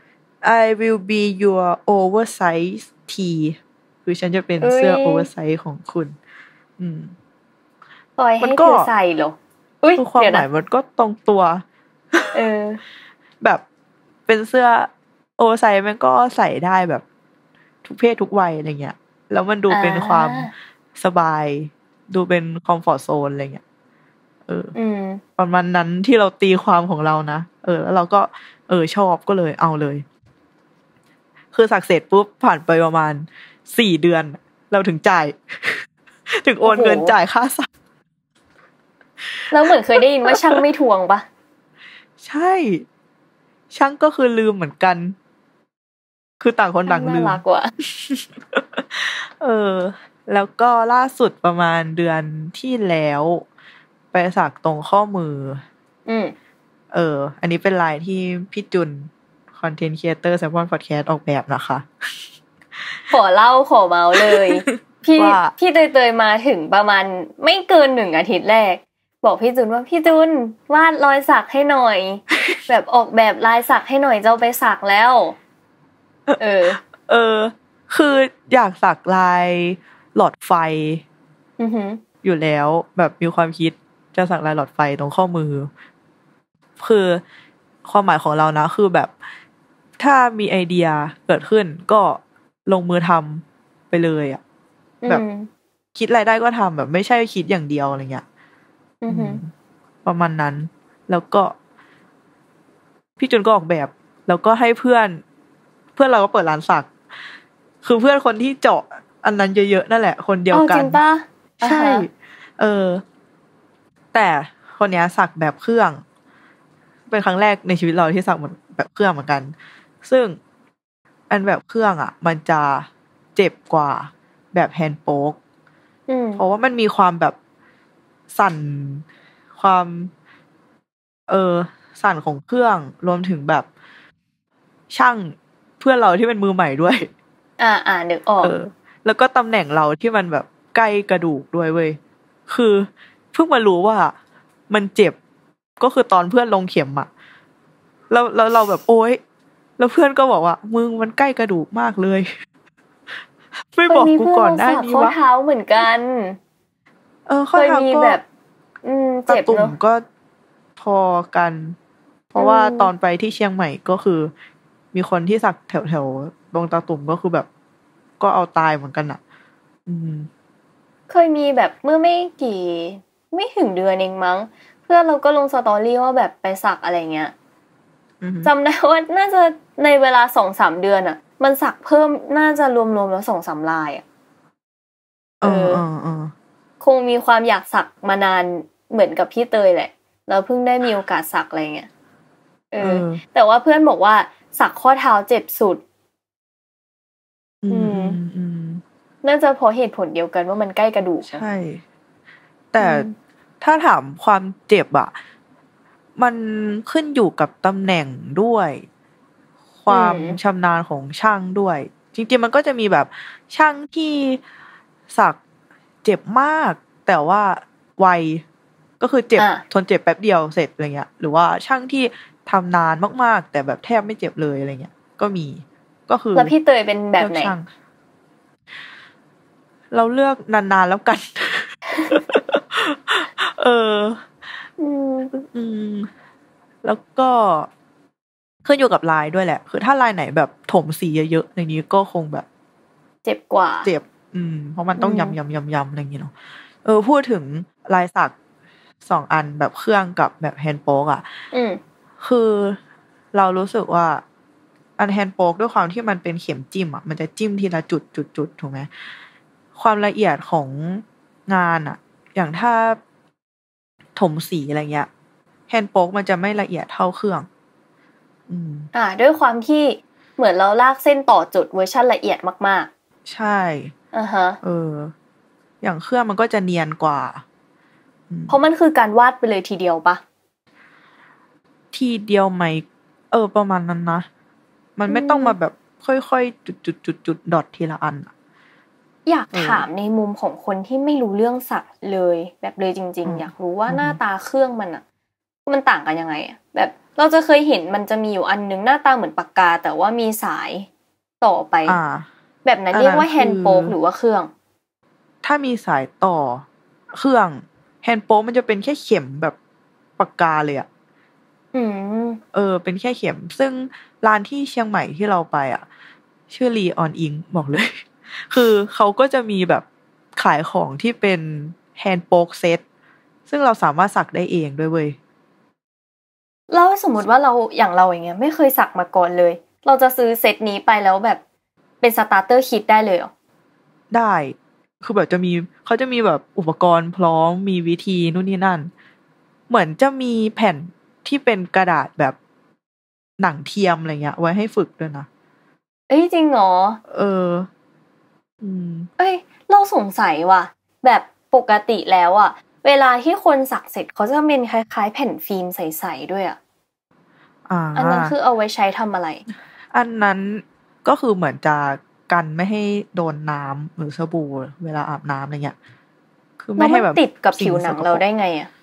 I will be your oversize tee คือฉันจะเป็นเสื้อ oversize ของคุณอืมปล่อยให้เธอใส่เหรออุ้ยความหมายมันก็ตรงตัวเออแบบเป็นเสื้อ oversize มันก็ใส่ได้แบบทุกเพศทุกวัยอะไรเงี้ยแล้วมันดูเป็นความสบายดูเป็นคอมฟอร์ตโซนอะไรเงี้ยเออประมาณนั้นที่เราตีความของเรานะเออแล้วเราก็เออชอบก็เลยเอาเลยคือสักเสร็จปุ๊บผ่านไปประมาณสี่เดือนเราถึงจ่ายถึงโอนเงินจ่ายค่าสักแล้วเหมือนเคยได้ยินว่าช่างไม่ทวงปะใช่ช่างก็คือลืมเหมือนกันคือต่างคนต่างลืมน่ารักว่ะเออแล้วก็ล่าสุดประมาณเดือนที่แล้วไปสักตรงข้อมืออืมเอออันนี้เป็นลายที่พี่จุนคอนเทนต์ครีเอเตอร์แซมมอนพอดแคสต์ออกแบบนะคะขอเล่าขอเมาเลยพี่พี่เตยๆมาถึงประมาณไม่เกินหนึ่งอาทิตย์แรกบอกพี่จุนว่าพี่จุนวาดรอยสักให้หน่อย แบบออกแบบลายสักให้หน่อยเจ้าไปสักแล้วเออเออคืออยากสักลายหลอดไฟอือหืออยู่แล้วแบบมีความคิดจะสักลายหลอดไฟตรงข้อมือคือความหมายของเรานะคือแบบถ้ามีไอเดียเกิดขึ้นก็ลงมือทำไปเลยอ่ะแบบคิดอะไรได้ก็ทำแบบไม่ใช่คิดอย่างเดียวอะไรเงี้ยประมาณนั้นแล้วก็พี่จุนก็ออกแบบแล้วก็ให้เพื่อนเพื่อนเราก็เปิดร้านสักคือเพื่อนคนที่เจาะอันนั้นเยอะๆนั่นแหละคนเดียวกันจริงป่ะใช่เออแต่คนนี้สักแบบเครื่องเป็นครั้งแรกในชีวิตเราที่สักแบบเครื่องเหมือนกันซึ่งอันแบบเครื่องอ่ะมันจะเจ็บกว่าแบบแฮนด์โป๊กเพราะว่ามันมีความแบบสั่นความเออสั่นของเครื่องรวมถึงแบบช่างเพื่อนเราที่เป็นมือใหม่ด้วยอ่าอ่านึกออกเออแล้วก็ตำแหน่งเราที่มันแบบใกล้กระดูกด้วยเว้ยคือเพิ่งมารู้ว่ามันเจ็บก็คือตอนเพื่อนลงเข็มอะแล้วแล้วเราแบบโอ๊ยแล้วเพื่อนก็บอกว่ามึงมันใกล้กระดูกมากเลยไม่บอกกูก่อนได้นี่วะข้อเท้าเหมือนกันเออข้อเท้าก็แบบอืมเจ็บเนาะก็พอกันเพราะว่าตอนไปที่เชียงใหม่ก็คือมีคนที่สักแถวแถวตรงตาตุ่มก็คือแบบก็เอาตายเหมือนกันอ่ะอืมเคยมีแบบเมื่อไม่กี่ไม่ถึงเดือนเองมั้งเพื่อนเราก็ลงสตอรี่ว่าแบบไปสักอะไรเงี้ยจำได้ว่าน่าจะในเวลา สองถึงสาม เดือนอ่ะมันสักเพิ่มน่าจะรวมๆแล้ว สองถึงสาม ลายอ่ะเออคงมีความอยากสักมานานเหมือนกับพี่เตยแหละแล้วเพิ่งได้มีโอกาสสักอะไรเงี้ยเออแต่ว่าเพื่อนบอกว่าสักข้อเท้าเจ็บสุดอืมอืมน่าจะเพราะเหตุผลเดียวกันว่ามันใกล้กระดูกใช่แต่ถ้าถามความเจ็บอะมันขึ้นอยู่กับตำแหน่งด้วยความชำนาญของช่างด้วยจริงๆมันก็จะมีแบบช่างที่สักเจ็บมากแต่ว่าไวก็คือเจ็บทนเจ็บแป๊บเดียวเสร็จอะไรเงี้ยหรือว่าช่างที่ทำนานมากๆแต่แบบแทบไม่เจ็บเลยอะไรเงี้ยก็มีก็คือแล้วพี่เตยเป็นแบบไหนเราเลือกนานๆแล้วกันเอออืมอืมแล้วก็ขึ้นอยู่กับลายด้วยแหละคือถ้าลายไหนแบบถมสีเยอะๆในนี้ก็คงแบบเจ็บกว่าเจ็บอืมเพราะมันต้องยำยำยำยำอะไรอย่างเงี้ยเนาะเออพูดถึงลายสักสองอันแบบเครื่องกับแบบแฮนด์โป๊กอ่ะอืมคือเรารู้สึกว่าอันแฮนด์โป๊กด้วยความที่มันเป็นเข็มจิ้มอ่ะมันจะจิ้มทีละจุดจุดจุดถูกไหมความละเอียดของงานอ่ะอย่างถ้าถมสีอะไรเงี้ยแฮนด์โป๊กมันจะไม่ละเอียดเท่าเครื่องอืมอ่าด้วยความที่เหมือนเราลากเส้นต่อจุดเวอร์ชันละเอียดมากๆใช่อ่าฮะเอออย่างเครื่องมันก็จะเนียนกว่าเพราะมันคือการวาดไปเลยทีเดียวปะทีเดียวไหมเออประมาณนั้นนะมันไม่ต้องมาแบบค่อยๆจุดๆๆๆดอททีละอันอยากถามในมุมของคนที่ไม่รู้เรื่องสักเลยแบบเลยจริงๆอยากรู้ว่าหน้าตาเครื่องมันอ่ะมันต่างกันยังไงอ่ะแบบเราจะเคยเห็นมันจะมีอยู่อันนึงหน้าตาเหมือนปากกาแต่ว่ามีสายต่อไปแบบนั้นเรียกว่าแฮนด์โป๊กหรือว่าเครื่องถ้ามีสายต่อเครื่องแฮนด์โป๊กมันจะเป็นแค่เข็มแบบปากกาเลยอ่ะอืมเออเป็นแค่เข็มซึ่งร้านที่เชียงใหม่ที่เราไปอ่ะชื่อลีออนอิงบอกเลยคือเขาก็จะมีแบบขายของที่เป็นแฮนด์โป๊กเซตซึ่งเราสามารถสักได้เองด้วยเว้ยแล้วสมมติว่าเราอย่างเราอย่างเงี้ยไม่เคยสักมาก่อนเลยเราจะซื้อเซตนี้ไปแล้วแบบเป็นสตาร์เตอร์คิทได้เลยเหรอได้คือแบบจะมีเขาจะมีแบบอุปกรณ์พร้อมมีวิธีนู่นนี่นั่นเหมือนจะมีแผ่นที่เป็นกระดาษแบบหนังเทียมอะไรเงี้ยไว้ให้ฝึกด้วยนะเอ้ยจริงเหรอเอออืมเอ้ยเราสงสัยว่ะแบบปกติแล้วอ่ะเวลาที่คนสักเสร็จเขาจะเป็นคล้ายๆแผ่นฟิล์มใสๆด้วยอ่ะอ่าอันนั้นคือเอาไว้ใช้ทำอะไรอันนั้นก็คือเหมือนจะกันไม่ให้โดนน้ำหรือสบู่เวลาอาบน้ำอะไรเงี้ยคือไม่ให้แบบติดกับผิวหนังเราได้ไงอ่ะ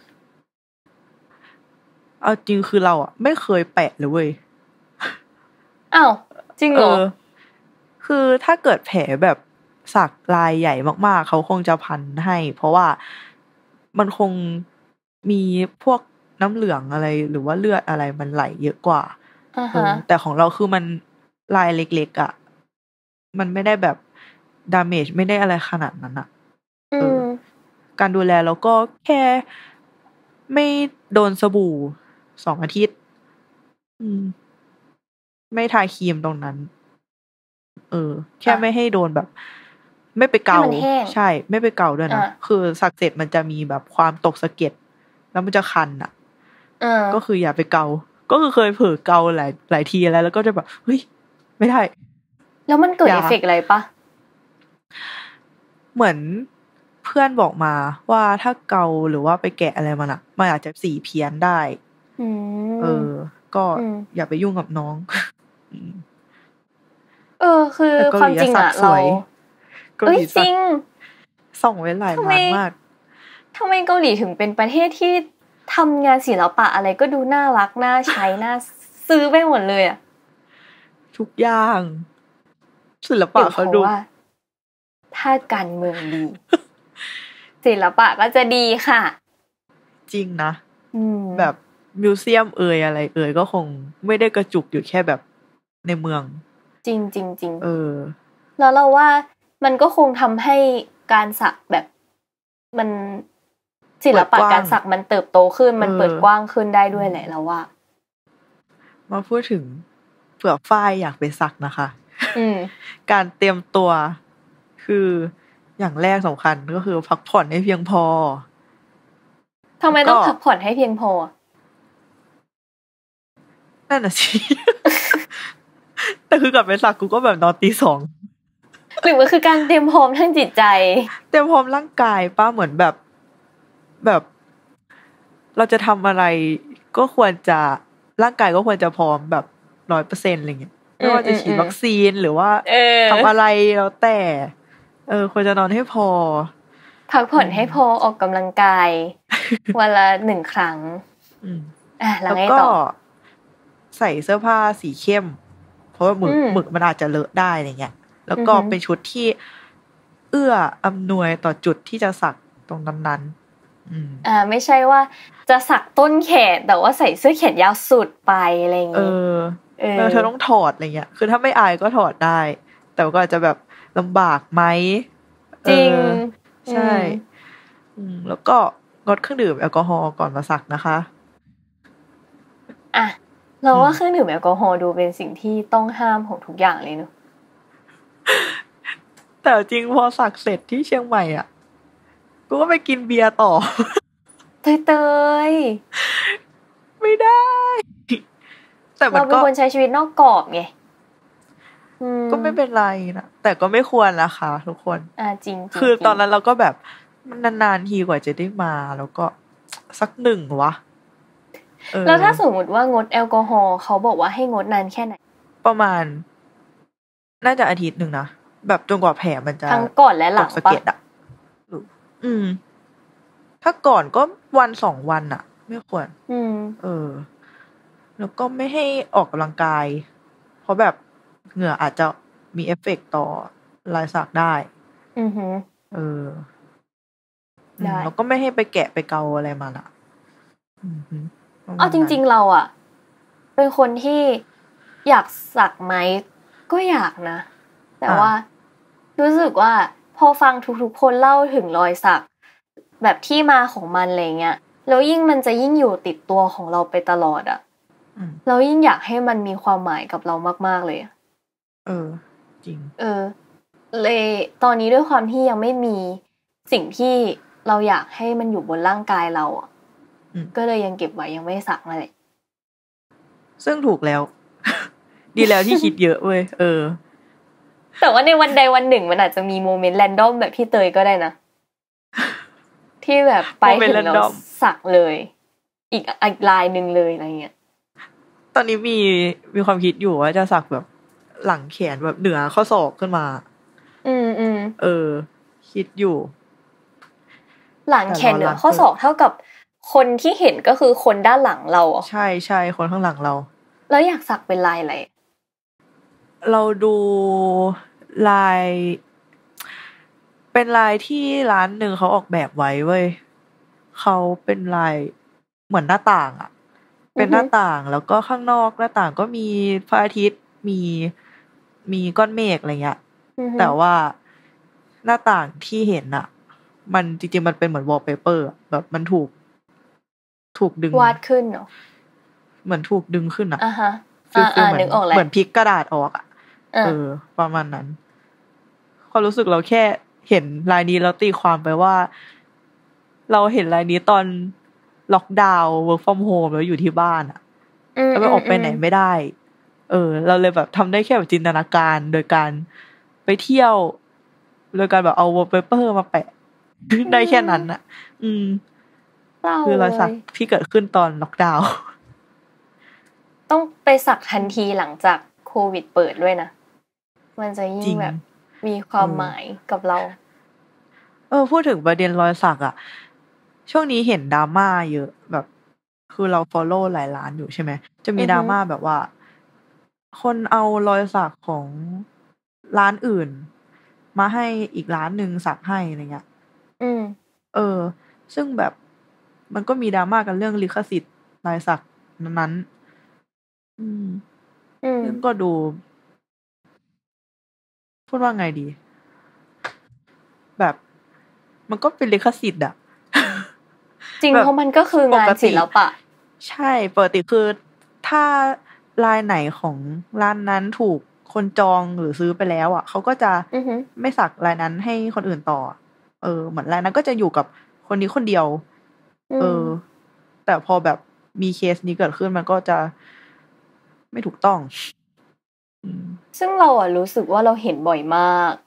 เอาจริงคือเราอ่ะไม่เคยแปะเลยเว้ยอ้าวจริงเหรอคือถ้าเกิดแผลแบบสักลายใหญ่มากๆเขาคงจะพันให้เพราะว่ามันคงมีพวกน้ำเหลืองอะไรหรือว่าเลือดอะไรมันไหลเยอะกว่า uh-huh. แต่ของเราคือมันลายเล็กๆอ่ะมันไม่ได้แบบดาเมจไม่ได้อะไรขนาดนั้นอ่ะเออการดูแลเราก็แค่ไม่โดนสบู่สองอาทิตย์อืมไม่ทาครีมตรงนั้นเออแค่ไม่ให้โดนแบบไม่ไปเกาใช่ไม่ไปเกาด้วยนะคือสักเสร็จมันจะมีแบบความตกสะเก็ดแล้วมันจะคันอ่ะก็คืออย่าไปเกาก็คือเคยเผลอเกาหลายหลายทีแล้วแล้วก็จะแบบเฮ้ยไม่ได้แล้วมันเกิดเอฟเฟกต์อะไรปะเหมือนเพื่อนบอกมาว่าถ้าเกาหรือว่าไปแกะอะไรมันอะมันอาจจะสีเพี้ยนได้เออก็อย่าไปยุ่งกับน้องเออคือความจริงอะเราเอ้ยจริงส่องไว้หลายร้านมากทำไมเกาหลีถึงเป็นประเทศที่ทำงานศิลปะอะไรก็ดูน่ารักน่าใช้น่าซื้อไปหมดเลยอะทุกอย่างศิลปะเขาดูถ้าการเมืองดีศิลปะก็จะดีค่ะจริงนะแบบมิวเซียมเอ่ยอะไรเอ่ยก็คงไม่ได้กระจุกอยู่แค่แบบในเมืองจริงจริงจริงเออแล้วเราว่ามันก็คงทำให้การสักแบบมันศิลปะการสักมันเติบโตขึ้นมันเปิดกว้างขึ้นได้ด้วยแหละเราว่ามาพูดถึงเผื่อฝ้ายอยากไปสักนะคะ การเตรียมตัวคืออย่างแรกสำคัญก็คือพักผ่อนให้เพียงพอทำไมต้องพักผ่อนให้เพียงพอนั่นน่ะสิ แต่คือกลับไปสักกูก็แบบนอนตีสองหรือมันคือการเตรียมพร้อมทางจิตใจเตรียมพร้อมร่างกายป้าเหมือนแบบแบบเราจะทำอะไรก็ควรจะร่างกายก็ควรจะพร้อมแบบ ร้อยเปอร์เซ็นต์ อะไรเงี้ยไม่ว่าจะฉีดวัคซีนหรือว่าทำอะไรแล้วแต่เออควรจะนอนให้พอพักผ่อนให้พอออกกำลังกายวันละหนึ่งครั้งอ่ะแล้วก็ใส่เสื้อผ้าสีเข้มเพราะว่าหมึกหมึกมันอาจจะเลอะได้อะไรเงี้ยแล้วก็เป็นชุดที่เอื้ออำนวยต่อจุดที่จะสักตรงนั้นๆอืมอ่าไม่ใช่ว่าจะสักต้นแขนแต่ว่าใส่เสื้อแขนยาวสุดไปอะไรอย่างงี้เออเออเธอต้องถอดอะไรเงี้ยคือถ้าไม่อายก็ถอดได้แต่ก็อาจจะแบบลำบากไหมจริงใช่อืมแล้วก็งดเครื่องดื่มแอลกอฮอล์ก่อนมาสักนะคะอ่ะเราว่าเครื่องดื่มแอลกอฮอล์ดูเป็นสิ่งที่ต้องห้ามของทุกอย่างเลยเนอะแต่จริงพอสักเสร็จที่เชียงใหม่อ่ะกูก็ไปกินเบียร์ต่อเตยๆไม่ได้แต่มันก็เราเป็นคนใช้ชีวิตนอกกรอบไงก็ไม่เป็นไรนะแต่ก็ไม่ควรนะคะทุกคนอ่าจริงคือตอนนั้นเราก็แบบนานๆทีกว่าจะได้มาแล้วก็สักหนึ่งวะแล้วถ้าสมมติว่างดแอลกอฮอล์เขาบอกว่าให้งดนานแค่ไหนประมาณน่าจะอาทิตย์หนึ่งนะแบบจนกว่าแผลมันจะทั้งก่อนและหลังปะอืมถ้าก่อนก็วันสองวันอะไม่ควรอืมเออแล้วก็ไม่ให้ออกกำลังกายเพราะแบบเหงื่ออาจจะมีเอฟเฟกต์ต่อรอยสักได้อือฮึเออได้แล้วก็ไม่ให้ไปแกะไปเกาอะไรมาล่ะอือฮึอ๋อจริงๆเราอ่ะเป็นคนที่อยากสักไหมก็อยากนะแต่ว่ารู้สึกว่าพอฟังทุกๆคนเล่าถึงรอยสักแบบที่มาของมันอะไรเงี้ยแล้วยิ่งมันจะยิ่งอยู่ติดตัวของเราไปตลอดอ่ะเรายิ่งอยากให้มันมีความหมายกับเรามากๆเลยเออจริงเออเลยตอนนี้ด้วยความที่ยังไม่มีสิ่งที่เราอยากให้มันอยู่บนร่างกายเราอ่ะก็เลยยังเก็บไว้ยังไม่สักนั่นแหละซึ่งถูกแล้ว ดีแล้วที่คิดเยอะเว้ยเออแต่ว่าในวันใดวันหนึ่งมันอาจจะมีโมเมนต์แรนดอมแบบพี่เตยก็ได้นะที่แบบไปถึงเราสักเลยอีกอีกลายนึงเลยอะไรเงี้ยตอนนี้มีมีความคิดอยู่ว่าจะสักแบบหลังแขนแบบเหนือข้อศอกขึ้นมาอืมอืมเออคิดอยู่หลังแขนเหนือข้อศอกเท่ากับคนที่เห็นก็คือคนด้านหลังเราใช่ใช่คนข้างหลังเราแล้วอยากสักเป็นลายอะไรเราดูลายเป็นลายที่ร้านหนึ่งเขาออกแบบไว้เว้ยเขาเป็นลายเหมือนหน้าต่างอ่ะเป็นหน้าต่างแล้วก็ข้างนอกหน้าต่างก็มีพระอาทิตย์มีมีก้อนเมฆอะไรเงี้ยแต่ว่าหน้าต่างที่เห็นอ่ะมันจริงๆมันเป็นเหมือนวอลเปเปอร์แบบมันถูกถูกดึงวาดขึ้นเนาะเหมือนถูกดึงขึ้นอ่ะอ่าฮะฟีลฟีลเหมือนเหมือนพลิกกระดาษออกอ่ะเออประมาณนั้นความรู้สึกเราแค่เห็นลายนี้แล้วตีความไปว่าเราเห็นลายนี้ตอนล็อกดาวน์ work from home แล้วอยู่ที่บ้านอ่ะแล้วไม่ออกไปไหนไม่ได้เออเราเลยแบบทำได้แค่แบบจินตนาการโดยการไปเที่ยวโดยการแบบเอา wallpaper มาแปะได้แค่นั้นอ่ะอืมคือรอยสักที่เกิดขึ้นตอนล็อกดาวน์ต้องไปสักทันทีหลังจากโควิดเปิดด้วยนะมันจะยิ่งแบบมีความหมายกับเราเออพูดถึงประเด็นรอยสักอ่ะช่วงนี้เห็นดราม่าเยอะแบบคือเรา follow หลายร้านอยู่ใช่ไหมจะมีดราม่าแบบว่าคนเอารอยสักของร้านอื่นมาให้อีกร้านนึงสักให้อะไรเงี้ยอืมเออซึ่งแบบมันก็มีดราม่ากันเรื่องลิขสิทธิ์ลายสักนั้นๆอืมซึ่งก็ดูพูดว่าไงดีแบบมันก็เป็นลิขสิทธิ์อ่ะจริงเพราะมันก็คืองานศิลปะใช่ปกติคือถ้าลายไหนของร้านนั้นถูกคนจองหรือซื้อไปแล้วอ่ะเขาก็จะไม่สักลายนั้นให้คนอื่นต่อเออเหมือนลายนั้นก็จะอยู่กับคนนี้คนเดียวเออแต่พอแบบมีเคสนี้เกิดขึ้นมันก็จะไม่ถูกต้องซึ่งเราอ่ะรู้สึกว่าเราเห็นบ่อยมาก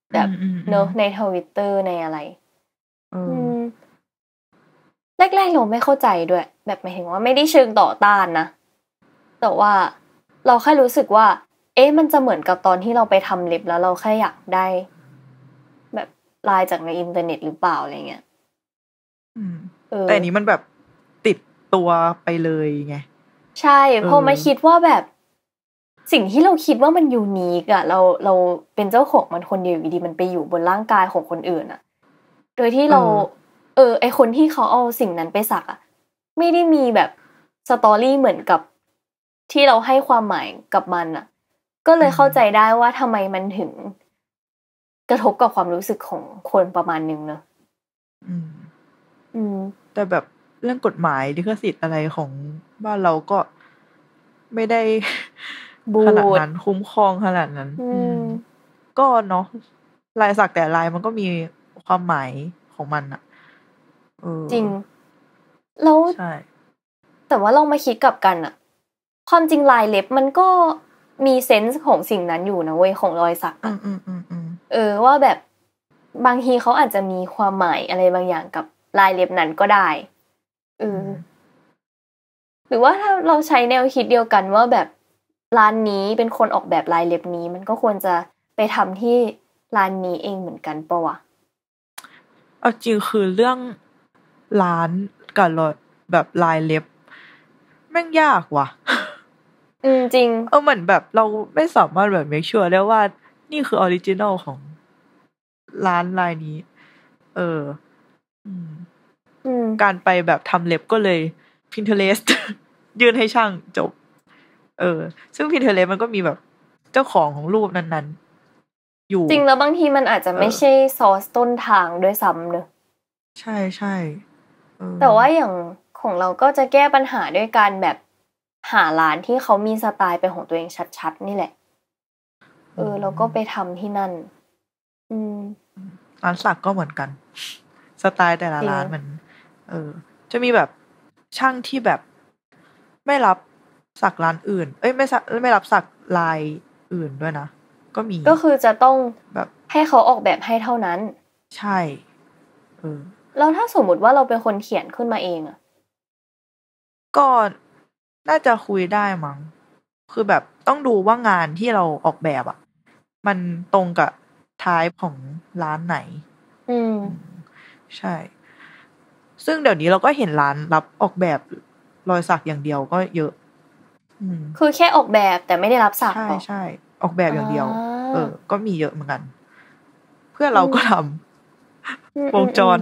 แบบเนอะใน Twitter ในอะไรอืมแรกๆเราไม่เข้าใจด้วยแบบหมายถึงว่าไม่ได้เชิงต่อต้านนะแต่ว่าเราแค่รู้สึกว่าเอ๊ะมันจะเหมือนกับตอนที่เราไปทำเล็บแล้วเราแค่อยากได้แบบลายจากในอินเทอร์เน็ตหรือเปล่าอะไรเงี้ยแต่อันนี้มันแบบติดตัวไปเลยไงใช่พอมาคิดว่าแบบสิ่งที่เราคิดว่ามันยูนิคอะเราเราเป็นเจ้าของมันคนเดียวอยู่ดีมันไปอยู่บนร่างกายของคนอื่นอะโดยที่เราเออไอคนที่เขาเอาสิ่งนั้นไปสักอะไม่ได้มีแบบสตอรี่เหมือนกับที่เราให้ความหมายกับมันอะก็เลยเข้าใจได้ว่าทำไมมันถึงกระทบกับความรู้สึกของคนประมาณนึงเนอะอืมอืมแต่แบบเรื่องกฎหมายลิขสิทธิ์อะไรของบ้านเราก็ไม่ได้ขนาดนั้นคุ้มครองขนาดนั้นอืมก็เนาะลายสักแต่ลายมันก็มีความหมายของมันอะเออจริงแล้วใช่แต่ว่าลองมาคิดกลับกันอะความจริงลายเล็บมันก็มีเซนส์ของสิ่งนั้นอยู่นะเว้ยของรอยสักอืมอืมอืมอืมเออว่าแบบบางทีเขาอาจจะมีความหมายอะไรบางอย่างกับลายเล็บนั้นก็ได้เออหรือว่าถ้าเราใช้แนวคิดเดียวกันว่าแบบร้านนี้เป็นคนออกแบบลายเล็บนี้มันก็ควรจะไปทำที่ร้านนี้เองเหมือนกันปะวะเอาจริงคือเรื่องร้านกับรอยแบบลายเล็บแม่งยากว่ะอืมจริงเออเหมือนแบบเราไม่สามารถแบบ make sure ได้ว่านี่คือออริจินัลของร้านลายนี้เอออืมอืมการไปแบบทำเล็บก็เลย Pinterest ยื่นให้ช่างจบเออซึ่ง Pinterest มันก็มีแบบเจ้าของของรูปนั้นๆอยู่จริงแล้วบางทีมันอาจจะไม่ใช่ซอสต้นทางด้วยซ้ำเนอะใช่ใช่แต่ว่าอย่างของเราก็จะแก้ปัญหาด้วยการแบบหาร้านที่เขามีสไตล์เป็นของตัวเองชัดๆนี่แหละเออแล้วก็ไปทำที่นั่นอืมร้านสักก็เหมือนกันสไตล์แต่ละร้านมันเออจะมีแบบช่างที่แบบไม่รับสักร้านอื่นเอ้ยไม่สักไม่รับสักลายอื่นด้วยนะก็มีก็คือจะต้องแบบให้เขาออกแบบให้เท่านั้นใช่เออแล้วถ้าสมมติว่าเราเป็นคนเขียนขึ้นมาเองอะก็น่าจะคุยได้มั้งคือแบบต้องดูว่างานที่เราออกแบบอ่ะมันตรงกับไทป์ของร้านไหนอืมใช่ซึ่งเดี๋ยวนี้เราก็เห็นร้านรับออกแบบรอยสักอย่างเดียวก็เยอะคือแค่ออกแบบแต่ไม่ได้รับสักใช่ใช่ออกแบบอย่างเดียวเออก็มีเยอะเหมือนกันเพื่อเราก็ทำวงจร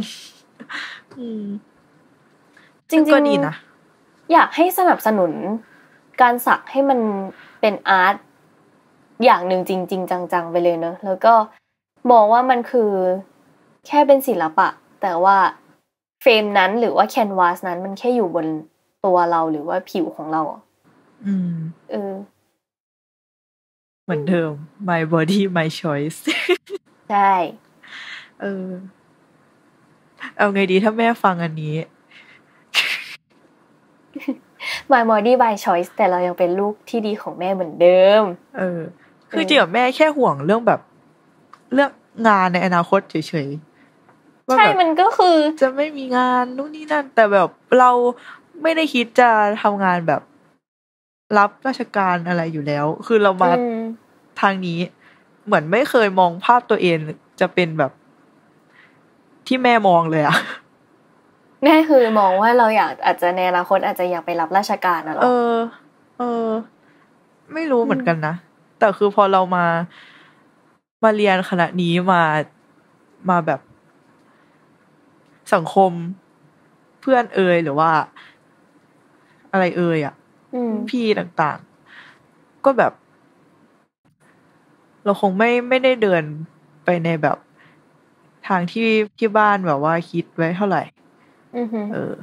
จริงๆก็ดีนะอยากให้สนับสนุนการสักให้มันเป็นอาร์ตอย่างหนึ่งจริงๆจังๆไปเลยเนอะแล้วก็มองว่ามันคือแค่เป็นศิลปะแต่ว่าเฟรมนั้นหรือว่าแคนวาสนั้นมันแค่อยู่บนตัวเราหรือว่าผิวของเราอืมเออเหมือนเดิม my body my choice ใช่เออเอาไงดีถ้าแม่ฟังอันนี้ my body by choice แต่เรายังเป็นลูกที่ดีของแม่เหมือนเดิมเออคือจริงๆแม่แค่ห่วงเรื่องแบบเรื่องงานในอนาคตเฉยๆใช่มันก็คือจะไม่มีงานนู่นนี่นั่นแต่แบบเราไม่ได้คิดจะทำงานแบบรับราชการอะไรอยู่แล้วคือเรามาทางนี้เหมือนไม่เคยมองภาพตัวเองจะเป็นแบบที่แม่มองเลยอะแม่คือมองว่าเราอยากอาจจะในอนาคตอาจจะอยากไปรับราชการน่ะหรอเออเออไม่รู้เหมือนกันนะแต่คือพอเรามามาเรียนคณะนี้มามาแบบสังคมเพื่อนเอ่ยหรือว่าอะไรเอ่ยอ่ะพี่ต่างๆก็แบบเราคงไม่ไม่ได้เดินไปในแบบทางที่ที่บ้านแบบว่าคิดไว้เท่าไหร่เออ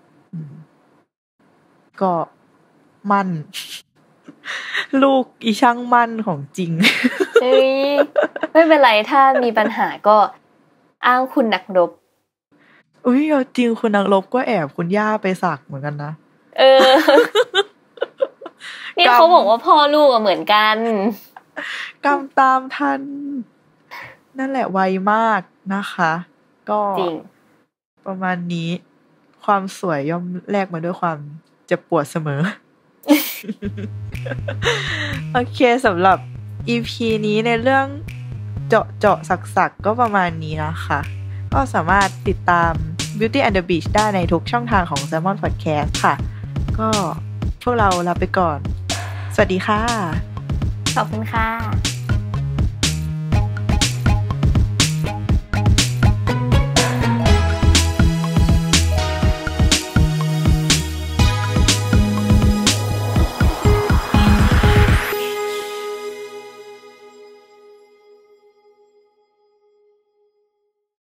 ก็มั่นลูกอีช่างมั่นของจริงเฮ้ยไม่เป็นไรถ้ามีปัญหาก็อ้างคุณนักรบอุ้ยเอาจริงคุณนักรบก็แอบคุณย่าไปสักเหมือนกันนะเออนี่เขาบอกว่าพ่อลูกเหมือนกันกรรมตามทันนั่นแหละไวมากนะคะ ก็จริงประมาณนี้ความสวยย่อมแลกมาด้วยความเจ็บปวดเสมอ โอเคสำหรับ อี พี นี้ในเรื่องเจาะเจาะสักๆก็ประมาณนี้นะคะก็สามารถติดตาม Beauty and the Beast ได้ในทุกช่องทางของ Salmon Podcast ค่ะก็พวกเราลาไปก่อนสวัสดีค่ะขอบคุณค่ะ